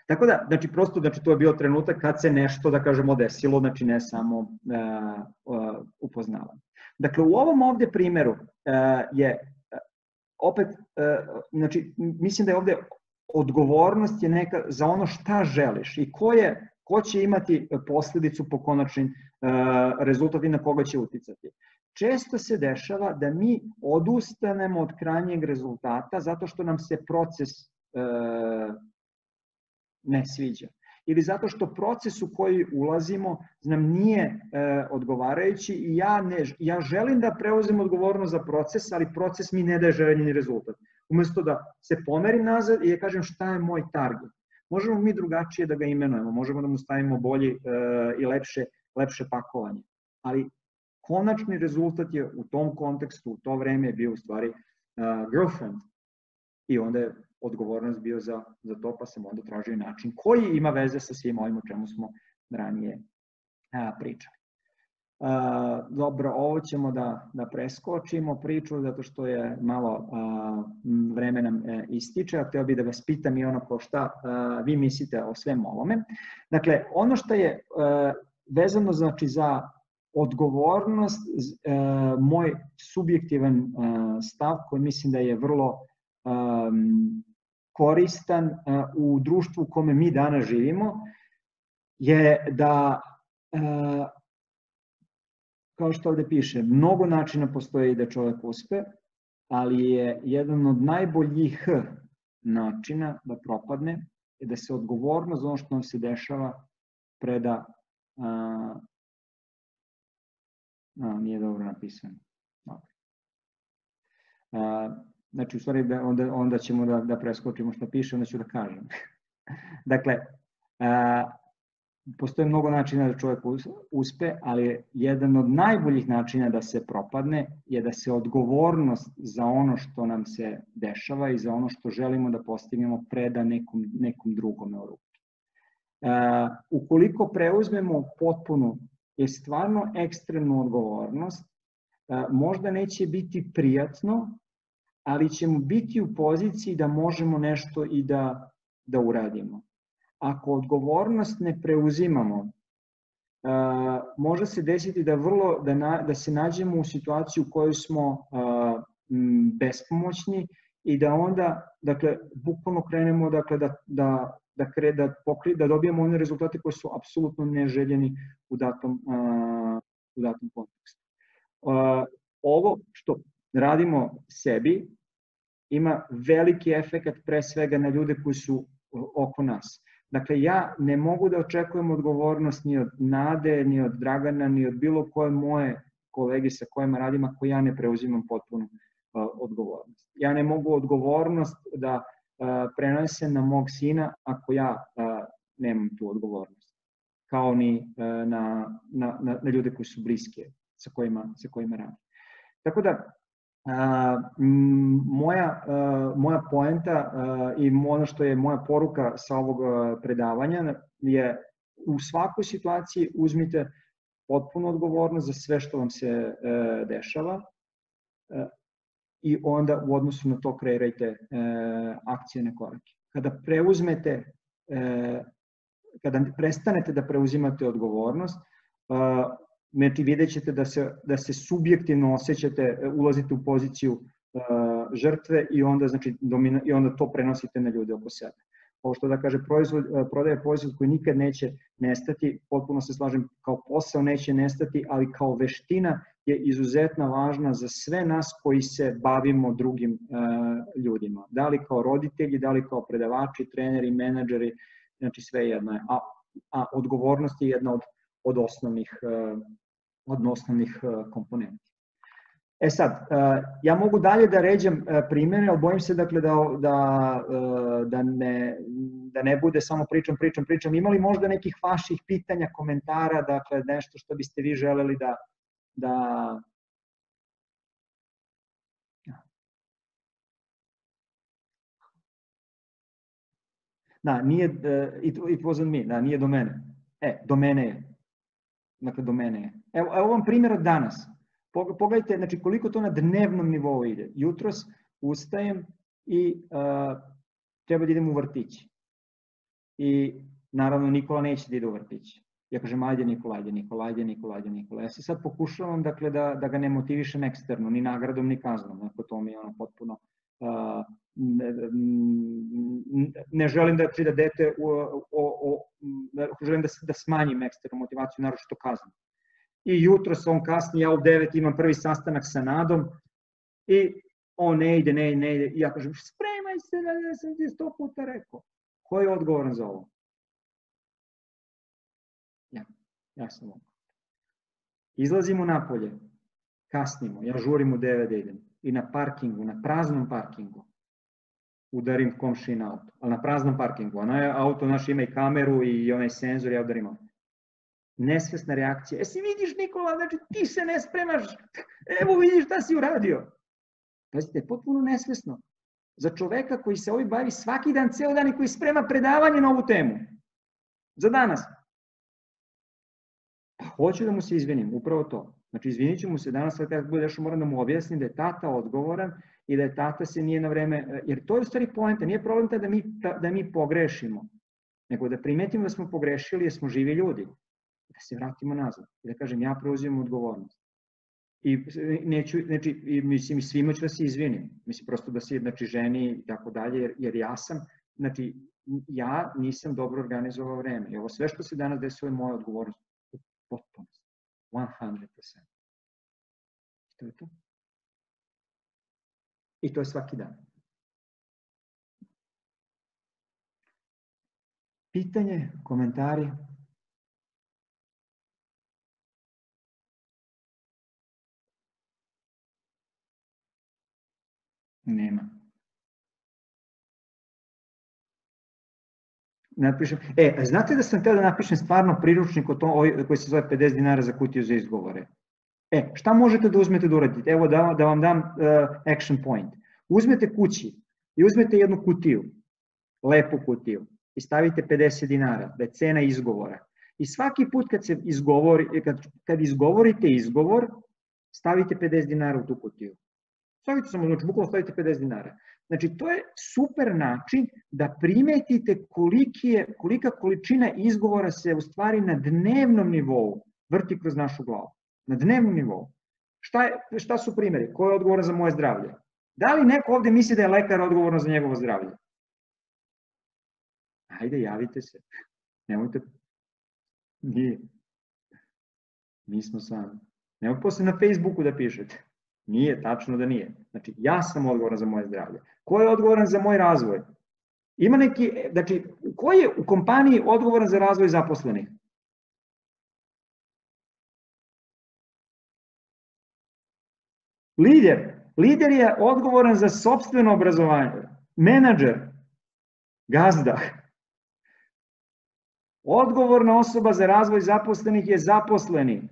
Tako da, znači, prosto, znači, to je bio trenutak kad se nešto, da kažemo, desilo, znači, ne samo uh, uh, upoznavanje. Dakle, u ovom ovdje primjeru uh, je, uh, opet, uh, znači, mislim da je ovdje odgovornost je neka za ono šta želiš i ko, je, ko će imati posljedicu po konačnim uh, rezultat i na koga će uticati. Često se dešava da mi odustanemo od krajnjeg rezultata zato što nam se proces uh, ne sviđa. Ili zato što proces u koji ulazimo nam nije e, odgovarajući i ja, ne, ja želim da preuzem odgovornost za proces, ali proces mi ne daje željeni rezultat. Umesto da se pomerim nazad i da kažem šta je moj target. Možemo mi drugačije da ga imenujemo, možemo da mu stavimo bolji e, i lepše, lepše pakovanje. Ali konačni rezultat je u tom kontekstu, u to vreme je bio u stvari uh, girlfriend. I onda je odgovornost bio za, za to, pa sam onda tražio način koji ima veze sa svim ovim o čemu smo ranije a, pričali. A, dobro, ovo ćemo da, da preskočimo priču, zato što je malo a, vreme nam e, ističe, a htio bih da vas pitam i ono ko šta a, vi mislite o svem ovome. Dakle, ono što je a, vezano znači, za odgovornost, a, moj subjektivan a, stav koji mislim da je vrlo Um, koristan uh, u društvu u kome mi danas živimo, je da, uh, kao što ovdje piše, mnogo načina postoji da čovjek uspe, ali je jedan od najboljih načina da propadne, je da se odgovornost za ono što nam se dešava preda, uh, no, nije dobro napisano. Dobro. Uh, Znači, u stvari, onda, onda ćemo da, da preskočimo što piše, onda ću da kažem. Dakle, a, postoje mnogo načina da čovjek uspe, ali jedan od najboljih načina da se propadne je da se odgovornost za ono što nam se dešava i za ono što želimo da postignemo preda nekom, nekom drugom u ruke. A, ukoliko preuzmemo potpunu je stvarno ekstremnu odgovornost, a, možda neće biti prijatno, ali ćemo biti u poziciji da možemo nešto i da, da uradimo. Ako odgovornost ne preuzimamo, uh, može se desiti da, vrlo, da, na, da se nađemo u situaciju u kojoj smo uh, m, bespomoćni i da onda, dakle, bukvalno krenemo dakle, da, da, da, kre, da, pokri, da dobijemo one rezultate koji su apsolutno neželjeni u datom, uh, u datom kontekstu. Uh, ovo što radimo sebi, ima veliki efekat pre svega na ljude koji su oko nas. Dakle, ja ne mogu da očekujem odgovornost ni od Nade, ni od Dragana, ni od bilo koje moje kolege sa kojima radim, ako ja ne preuzimam potpunu uh, odgovornost. Ja ne mogu odgovornost da uh, prenesem na mog sina ako ja uh, nemam tu odgovornost. Kao ni uh, na, na, na, na ljude koji su bliske, sa kojima, sa kojima radim. Tako da, Uh, moja, uh, moja poenta uh, i ono što je moja poruka sa ovog uh, predavanja je u svakoj situaciji uzmite potpunu odgovornost za sve što vam se uh, dešava uh, i onda u odnosu na to kreirajte uh, akcijne korake. Kada preuzmete, uh, kada prestanete da preuzimate odgovornost, uh, znači vidjet ćete da se, da se subjektivno osjećate, ulazite u poziciju uh, žrtve i onda, znači, domina, i onda to prenosite na ljude oko sebe. Ovo što da kaže, proizvod, prodaje proizvod koji nikad neće nestati, potpuno se slažem, kao posao neće nestati, ali kao veština je izuzetno važna za sve nas koji se bavimo drugim uh, ljudima. Da li kao roditelji, da li kao predavači, treneri, menadžeri, znači sve jedno je. A, a odgovornost je jedna od od osnovnih, od osnovnih komponenti. E sad, ja mogu dalje da ređam primjere, ali bojim se dakle da, da, da, ne, da ne bude samo pričam, pričam, pričam. Ima li možda nekih vaših pitanja, komentara, dakle nešto što biste vi želeli da... da... Da, nije, it, it wasn't me, da, nije do mene. E, do mene je. Dakle, do mene je. Evo, evo vam primjer od danas. Pogledajte, znači, koliko to na dnevnom nivou ide. Jutros ustajem i uh, treba da idem u vrtić. i naravno Nikola neće da ide u vrtić. Ja kažem, ajde Nikola, ajde Nikola, ajde Nikola, ajde Nikola. Ja se sad pokušavam dakle, da, da ga ne motivišem eksterno, ni nagradom, ni kaznom. Dakle, to mi je ono potpuno... Uh, ne, ne želim da, da dete, o, o, o, želim da, da smanjim eksternu motivaciju, naročito kaznom. I jutro se on kasni, ja u devet imam prvi sastanak sa Nadom i on ne ide, ne ide, ne ide. I ja kažem, spremaj se, da ja sam ti sto puta rekao. Ko je odgovoran za ovo? Ja, ja sam ovo. Izlazimo napolje, kasnimo, ja žurim u devet da idem. I na parkingu, na praznom parkingu, udarim komšin auto. Ali na praznom parkingu, onaj auto naš ima i kameru i onaj senzor, ja udarim auto. Nesvesna reakcija. Jesi vidiš Nikola, znači ti se ne spremaš, evo vidiš šta si uradio. Pazite, potpuno nesvesno. Za čoveka koji se ovim bavi svaki dan, ceo dan i koji sprema predavanje na ovu temu. Za danas. Pa hoću da mu se izvinim, upravo to. Znači, izvinit ću mu se danas, kada bude još moram da mu objasnim da je tata odgovoran i da je tata se nije na vreme, jer to je u stvari poenta, nije problem ta da mi, da mi pogrešimo, nego da primetimo da smo pogrešili jer smo živi ljudi, da se vratimo nazad i da kažem ja preuzimam odgovornost. I neću, znači, i, mislim, i svima ću da se izvinim, mislim, prosto da se, znači, ženi i tako dalje, jer, jer ja sam, znači, ja nisam dobro organizovao vreme i ovo sve što se danas desilo je moja odgovornost, potpuno. sto posto. To je to. I to je svaki dan. Pitanje, komentari? Nema. Napišem. E, znate da sam htio da napišem stvarno priručnik o tom, koji se zove pedeset dinara za kutiju za izgovore. E, šta možete da uzmete da uradite? Evo da, da vam dam uh, action point. Uzmete kući i uzmete jednu kutiju, lepu kutiju, i stavite pedeset dinara, da je cena izgovora. I svaki put kad, se izgovori, kad, kad izgovorite izgovor, stavite pedeset dinara u tu kutiju. Stavite samo, znači, bukvalno stavite pedeset dinara. Znači, to je super način da primetite koliki je, kolika količina izgovora se u stvari na dnevnom nivou vrti kroz našu glavu. Na dnevnom nivou. Šta, je, šta su primjeri? Ko je odgovoran za moje zdravlje? Da li neko ovde misli da je lekar odgovoran za njegovo zdravlje? Ajde, javite se. Nemojte... Nije. Mi smo sami. Nemojte posle na Facebooku da pišete. Nije, tačno da nije. Znači, ja sam odgovoran za moje zdravlje. Ko je odgovoran za moj razvoj? Ima neki, znači, ko je u kompaniji odgovoran za razvoj zaposlenih? Lider. Lider je odgovoran za sopstveno obrazovanje. Menadžer. Gazda. Odgovorna osoba za razvoj zaposlenih je zaposleni.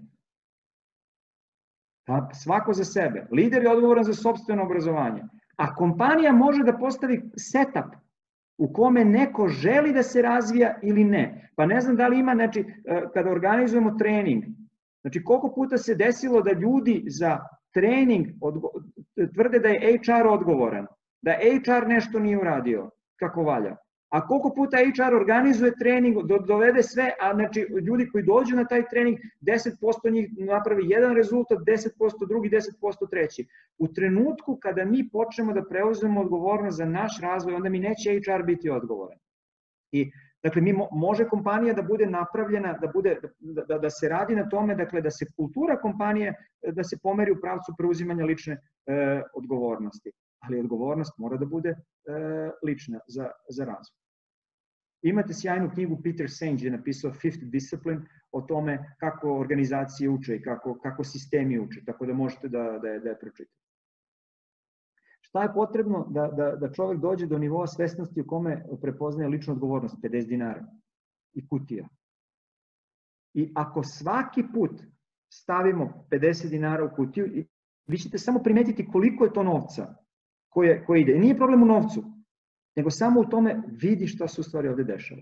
Pa svako za sebe. Lider je odgovoran za sopstveno obrazovanje. A kompanija može da postavi setup u kome neko želi da se razvija ili ne. Pa ne znam da li ima, znači, kada organizujemo trening, znači koliko puta se desilo da ljudi za trening tvrde da je H R odgovoran, da H R nešto nije uradio kako valja. A koliko puta H R organizuje trening, dovede sve, a znači ljudi koji dođu na taj trening, deset posto njih napravi jedan rezultat, deset posto drugi, deset posto treći. U trenutku kada mi počnemo da preuzmemo odgovornost za naš razvoj, onda mi neće H R biti odgovoran. I dakle, mi, može kompanija da bude napravljena, da, bude, da, da, da se radi na tome, dakle, da se kultura kompanije, da se pomeri u pravcu preuzimanja lične e, odgovornosti. Ali odgovornost mora da bude e, lična za, za razvoj. Imate sjajnu knjigu, Peter Senge je napisao Fifth Discipline, o tome kako organizacije uče i kako, kako sistemi uče, tako da možete da, da, je, da je pročitate. Šta je potrebno da, da, da čovek dođe do nivoa svesnosti u kome prepoznaje ličnu odgovornost? pedeset dinara i kutija. I ako svaki put stavimo pedeset dinara u kutiju, vi ćete samo primetiti koliko je to novca koje, koje ide. Nije problem u novcu, nego samo u tome vidi šta se u stvari ovde dešava.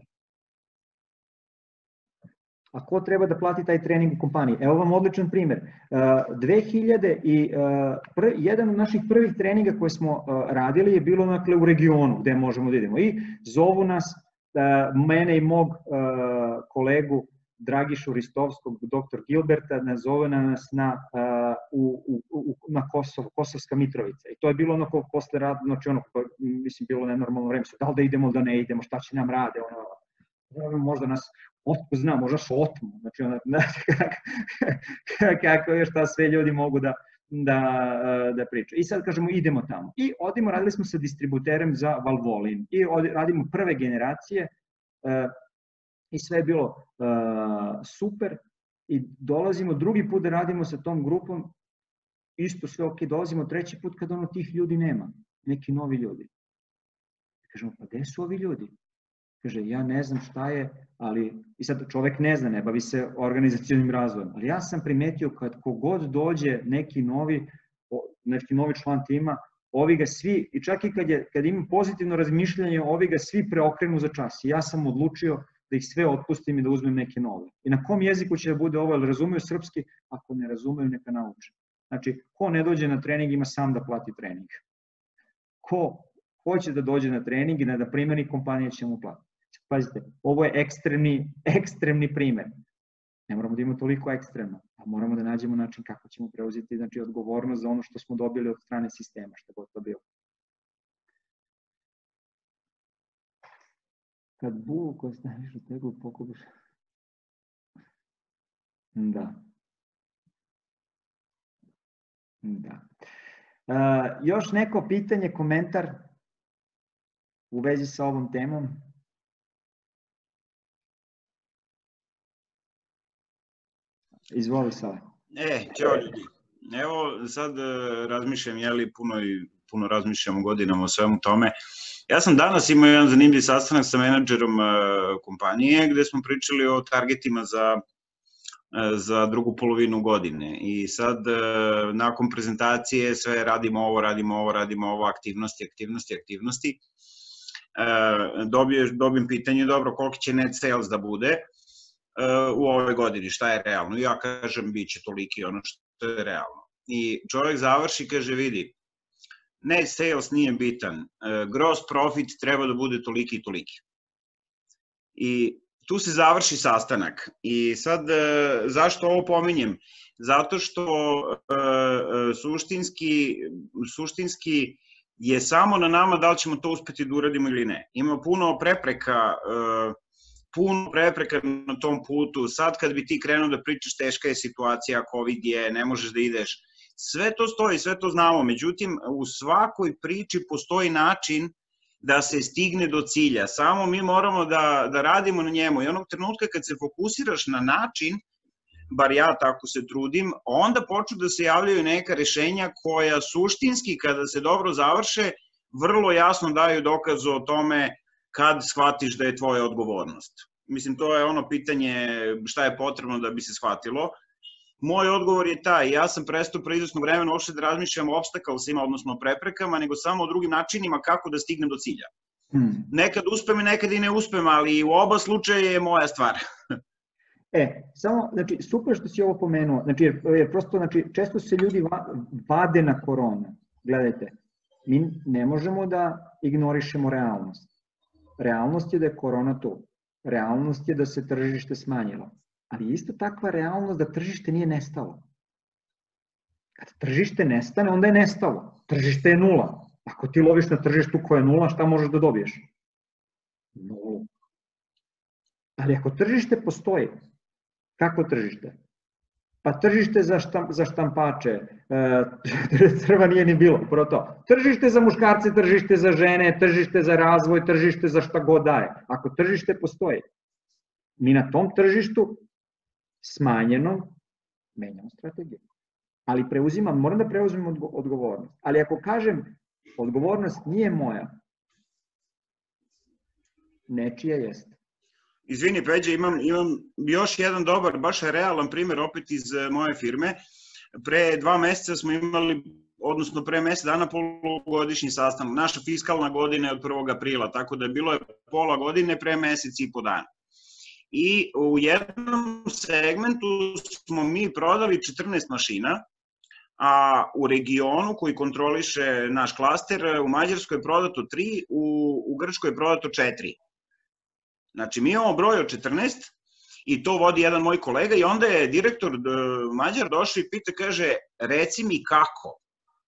A ko treba da plati taj trening u kompaniji? Evo vam odličan primer. dve hiljade i jedan od naših prvih treninga koje smo radili je bilo, dakle, u regionu gde možemo da idemo. I zovu nas mene i mog kolegu Dragišu Ristovskog, doktor Gilberta, nazove nas na, u, u, na Kosovo, Kosovska Mitrovica. I to je bilo ono ko posle rada, znači ono, mislim, bilo nenormalno vreme, da li da idemo, da ne idemo, šta će nam rade, ono, možda nas, otko zna, možda što otmu, znači ono, kako je, šta sve ljudi mogu da, da, da pričaju. I sad kažemo, idemo tamo. I odimo, radili smo sa distributerem za Valvoline i radimo prve generacije, i sve je bilo uh, super i dolazimo drugi put da radimo sa tom grupom, isto sve ok, dolazimo treći put kada ono tih ljudi nema, neki novi ljudi. Kažemo, pa gde su ovi ljudi? Kaže, ja ne znam šta je, ali, i sad čovek ne zna, ne bavi se organizacionim razvojem, ali ja sam primetio kad kogod dođe neki novi, neki novi član tima, ovi ga svi, i čak i kad, je, kad ima pozitivno razmišljanje, ovi ga svi preokrenu za čas. I ja sam odlučio da ih sve otpustim i da uzmem neke nove. I na kom jeziku će da bude ovo, ali razumeju srpski, ako ne razumeju, neka nauče. Znači, ko ne dođe na trening ima sam da plati trening. Ko hoće da dođe na trening i da primeni, kompanija će mu platiti. Pazite, ovo je ekstremni, ekstremni primer. Ne moramo da imamo toliko ekstremno, a moramo da nađemo način kako ćemo preuzeti, znači, odgovornost za ono što smo dobili od strane sistema, što god to bilo. Kad bulu koja staviš u teglu pokupiš. Da. Da. E, još neko pitanje, komentar u vezi sa ovom temom? Izvoli Sale. E, ćao ljudi. Evo sad razmišljam, jeli puno, puno razmišljam o godinama o svemu tome. Ja sam danas imao jedan zanimljiv sastanak sa menadžerom kompanije gde smo pričali o targetima za, za drugu polovinu godine i sad nakon prezentacije sve radimo ovo, radimo ovo, radimo ovo, aktivnosti, aktivnosti, aktivnosti. Dobijem pitanje, dobro, koliki će net sales da bude u ovoj godini, šta je realno? I ja kažem, bit će toliki ono što je realno. I čovjek završi, kaže, vidi, net sales nije bitan, gross profit treba da bude toliki i toliki. I tu se završi sastanak. I sad, zašto ovo pominjem? Zato što suštinski, suštinski je samo na nama da li ćemo to uspeti da uradimo ili ne. Ima puno prepreka, puno prepreka na tom putu. Sad kad bi ti krenuo da pričaš, teška je situacija, COVID je, ne možeš da ideš. Sve to stoji, sve to znamo, međutim u svakoj priči postoji način da se stigne do cilja, samo mi moramo da, da radimo na njemu i onog trenutka kad se fokusiraš na način, bar ja tako se trudim, onda počnu da se javljaju neka rešenja koja suštinski kada se dobro završe, vrlo jasno daju dokaz o tome kad shvatiš da je tvoja odgovornost. Mislim, to je ono pitanje šta je potrebno da bi se shvatilo. Moj odgovor je taj, ja sam prestao pre izvesnog vremena uopšte da razmišljam o obstaklesima, odnosno o preprekama, nego samo o drugim načinima kako da stignem do cilja. Hmm. Nekad uspem i nekad i ne uspem, ali u oba slučaja je moja stvar. E, samo, znači, super što si ovo pomenuo, znači, jer prosto, znači, često se ljudi vade na koronu. Gledajte, mi ne možemo da ignorišemo realnost. Realnost je da je korona tu. Realnost je da se tržište smanjilo. Ali isto takva realnost da tržište nije nestalo. Kad tržište nestane, onda je nestalo. Tržište je nula. Ako ti loviš na tržištu koje je nula, šta možeš da dobiješ? Nulu. Ali ako tržište postoji, kako tržište? Pa tržište za, štam, za štampače, e, crva nije ni bilo, prvo to. Tržište za muškarce, tržište za žene, tržište za razvoj, tržište za šta god daje. Ako tržište postoji, mi na tom tržištu smanjeno menjamo strategiju. Ali preuzimam, moram da preuzimam odgovornost. Ali ako kažem, odgovornost nije moja, nečija jeste. Izvini, Peđa, imam, imam još jedan dobar, baš realan primer opet iz moje firme. Pre dva meseca smo imali, odnosno pre mesec dana polugodišnji sastanak. Naša fiskalna godina je od prvog aprila, tako da je bilo je pola godine pre mesec i po dana. I u jednom segmentu smo mi prodali četrnaest mašina, a u regionu koji kontroliše naš klaster, u Mađarskoj je prodato tri, u, u Grčkoj je prodato četiri. Znači, mi imamo broj od četrnaest i to vodi jedan moj kolega i onda je direktor Mađar došao i pita, kaže, reci mi kako.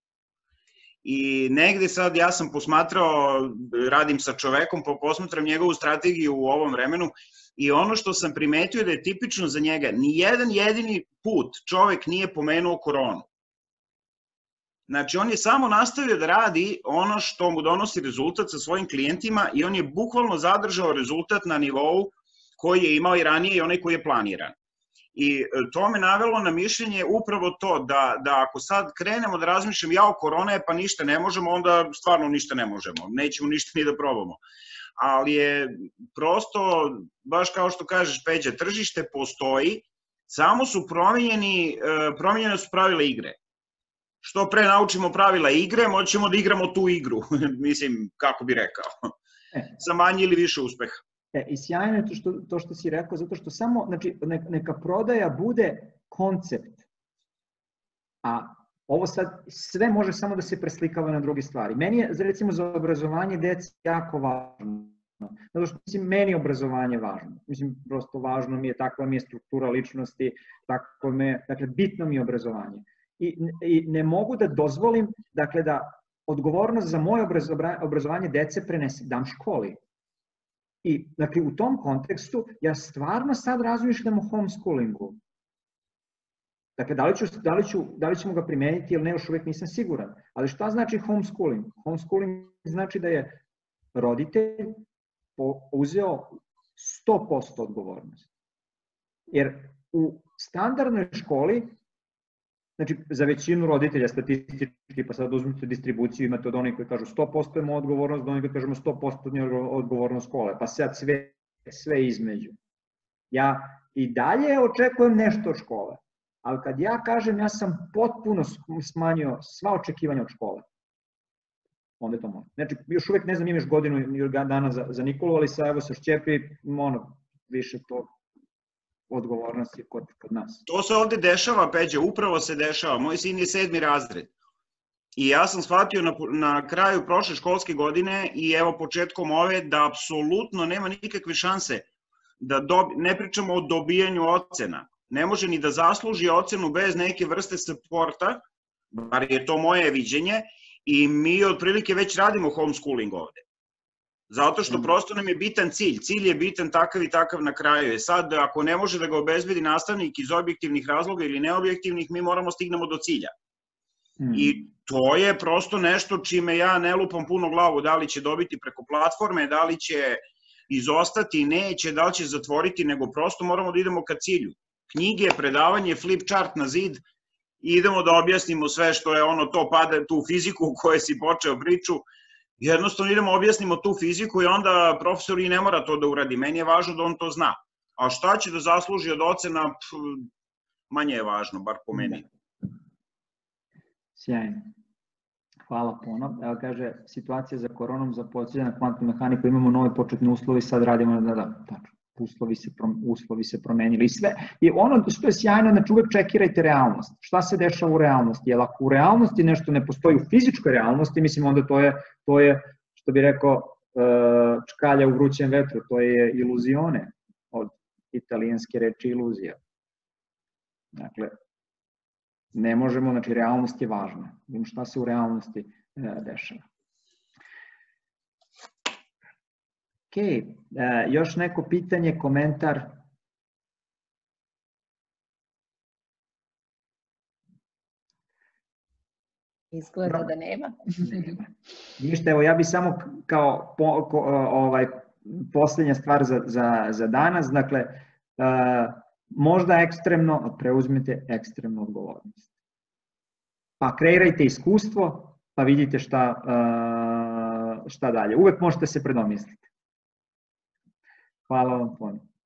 I negde sad ja sam posmatrao, radim sa čovekom, pa posmatram njegovu strategiju u ovom vremenu i ono što sam primetio da je tipično za njega, ni jedan jedini put čovek nije pomenuo koronu. Znači, on je samo nastavio da radi ono što mu donosi rezultat sa svojim klijentima i on je bukvalno zadržao rezultat na nivou koji je imao i ranije i onaj koji je planiran. I to me navelo na mišljenje upravo to, da, da ako sad krenemo da razmišljam, jao, korona je pa ništa ne možemo, onda stvarno ništa ne možemo, nećemo ništa ni da probamo. Ali je prosto, baš kao što kažeš, Peđa, tržište postoji, samo su promenjeni, promenjene su pravila igre. Što pre naučimo pravila igre, moćemo da igramo tu igru, mislim, kako bi rekao, sa manje ili više uspeha. E, i sjajno je to što, to što si rekao, zato što samo, znači, neka prodaja bude koncept, a ovo sad sve može samo da se preslikava na druge stvari. Meni je, recimo, za obrazovanje dece jako važno, zato što, mislim, meni je obrazovanje važno. Mislim, prosto važno mi je, takva mi je struktura ličnosti, tako me, dakle, bitno mi je obrazovanje. I, i ne mogu da dozvolim, dakle, da odgovornost za moje obrazovanje dece prenesem, dam školi. I, dakle, u tom kontekstu, ja stvarno sad razmišljam o homeschoolingu. Dakle, da li, ću, da, li ću, da li ćemo ga primeniti ili ne, još uvijek nisam siguran. Ali šta znači homeschooling? Homeschooling znači da je roditelj uzeo sto posto odgovornost. Jer u standardnoj školi, znači, za većinu roditelja statistički, pa sad uzmite distribuciju, imate od onih koji kažu sto posto je odgovornost, do onih koji kažemo sto posto je odgovornost škole, pa sad sve, sve između. Ja i dalje očekujem nešto od škole, ali kad ja kažem ja sam potpuno smanjio sva očekivanja od škole, onda je to može. Znači, još uvek ne znam, imaš godinu dana za, za Nikolu, ali sa, evo, sa Šćepi, ono, više to odgovornosti kod, kod nas. To se ovde dešava, Peđa, upravo se dešava. Moj sin je sedmi razred. I ja sam shvatio na, na kraju prošle školske godine i evo početkom ove da apsolutno nema nikakve šanse da dobi, ne pričamo o dobijanju ocena. Ne može ni da zasluži ocenu bez neke vrste supporta, bar je to moje viđenje, i mi otprilike već radimo homeschooling ovde. Zato što prosto nam je bitan cilj. Cilj je bitan takav i takav na kraju. E sad, ako ne može da ga obezbedi nastavnik iz objektivnih razloga ili neobjektivnih, mi moramo stignemo do cilja. Mm. I to je prosto nešto čime ja ne lupam puno glavu, da li će dobiti preko platforme, da li će izostati, neće, da li će zatvoriti, nego prosto moramo da idemo ka cilju. Knjige, predavanje, flip chart na zid, idemo da objasnimo sve što je ono, to pada, tu fiziku u kojoj si počeo priču, jednostavno idemo objasnimo tu fiziku i onda profesor i ne mora to da uradi. Meni je važno da on to zna. A šta će da zasluži od ocena, manje je važno, bar po meni. Sjajno. Hvala puno. Evo kaže, situacija za koronom, za podsjećanje na kvantnu mehaniku, imamo nove početne uslovi, sad radimo na, da, tačno, uslovi se, uslovi se promenili i sve. I ono što je sjajno, znači uvek čekirajte realnost. Šta se dešava u realnosti? Jer ako u realnosti nešto ne postoji u fizičkoj realnosti, mislim onda to je, to je što bi rekao, čkalja u vrućem vetru, to je iluzione, od italijanske reči iluzija. Dakle, ne možemo, znači realnost je važna. Vidimo šta se u realnosti dešava. Ok, još neko pitanje, komentar? Izgleda da nema. Ništa, evo ja bih samo kao po, ko, ovaj, posljednja stvar za, za, za danas, dakle, uh, možda ekstremno, preuzmite ekstremnu odgovornost. Pa kreirajte iskustvo, pa vidite šta, uh, šta dalje. Uvek možete se predomisliti. Hvala vam puno.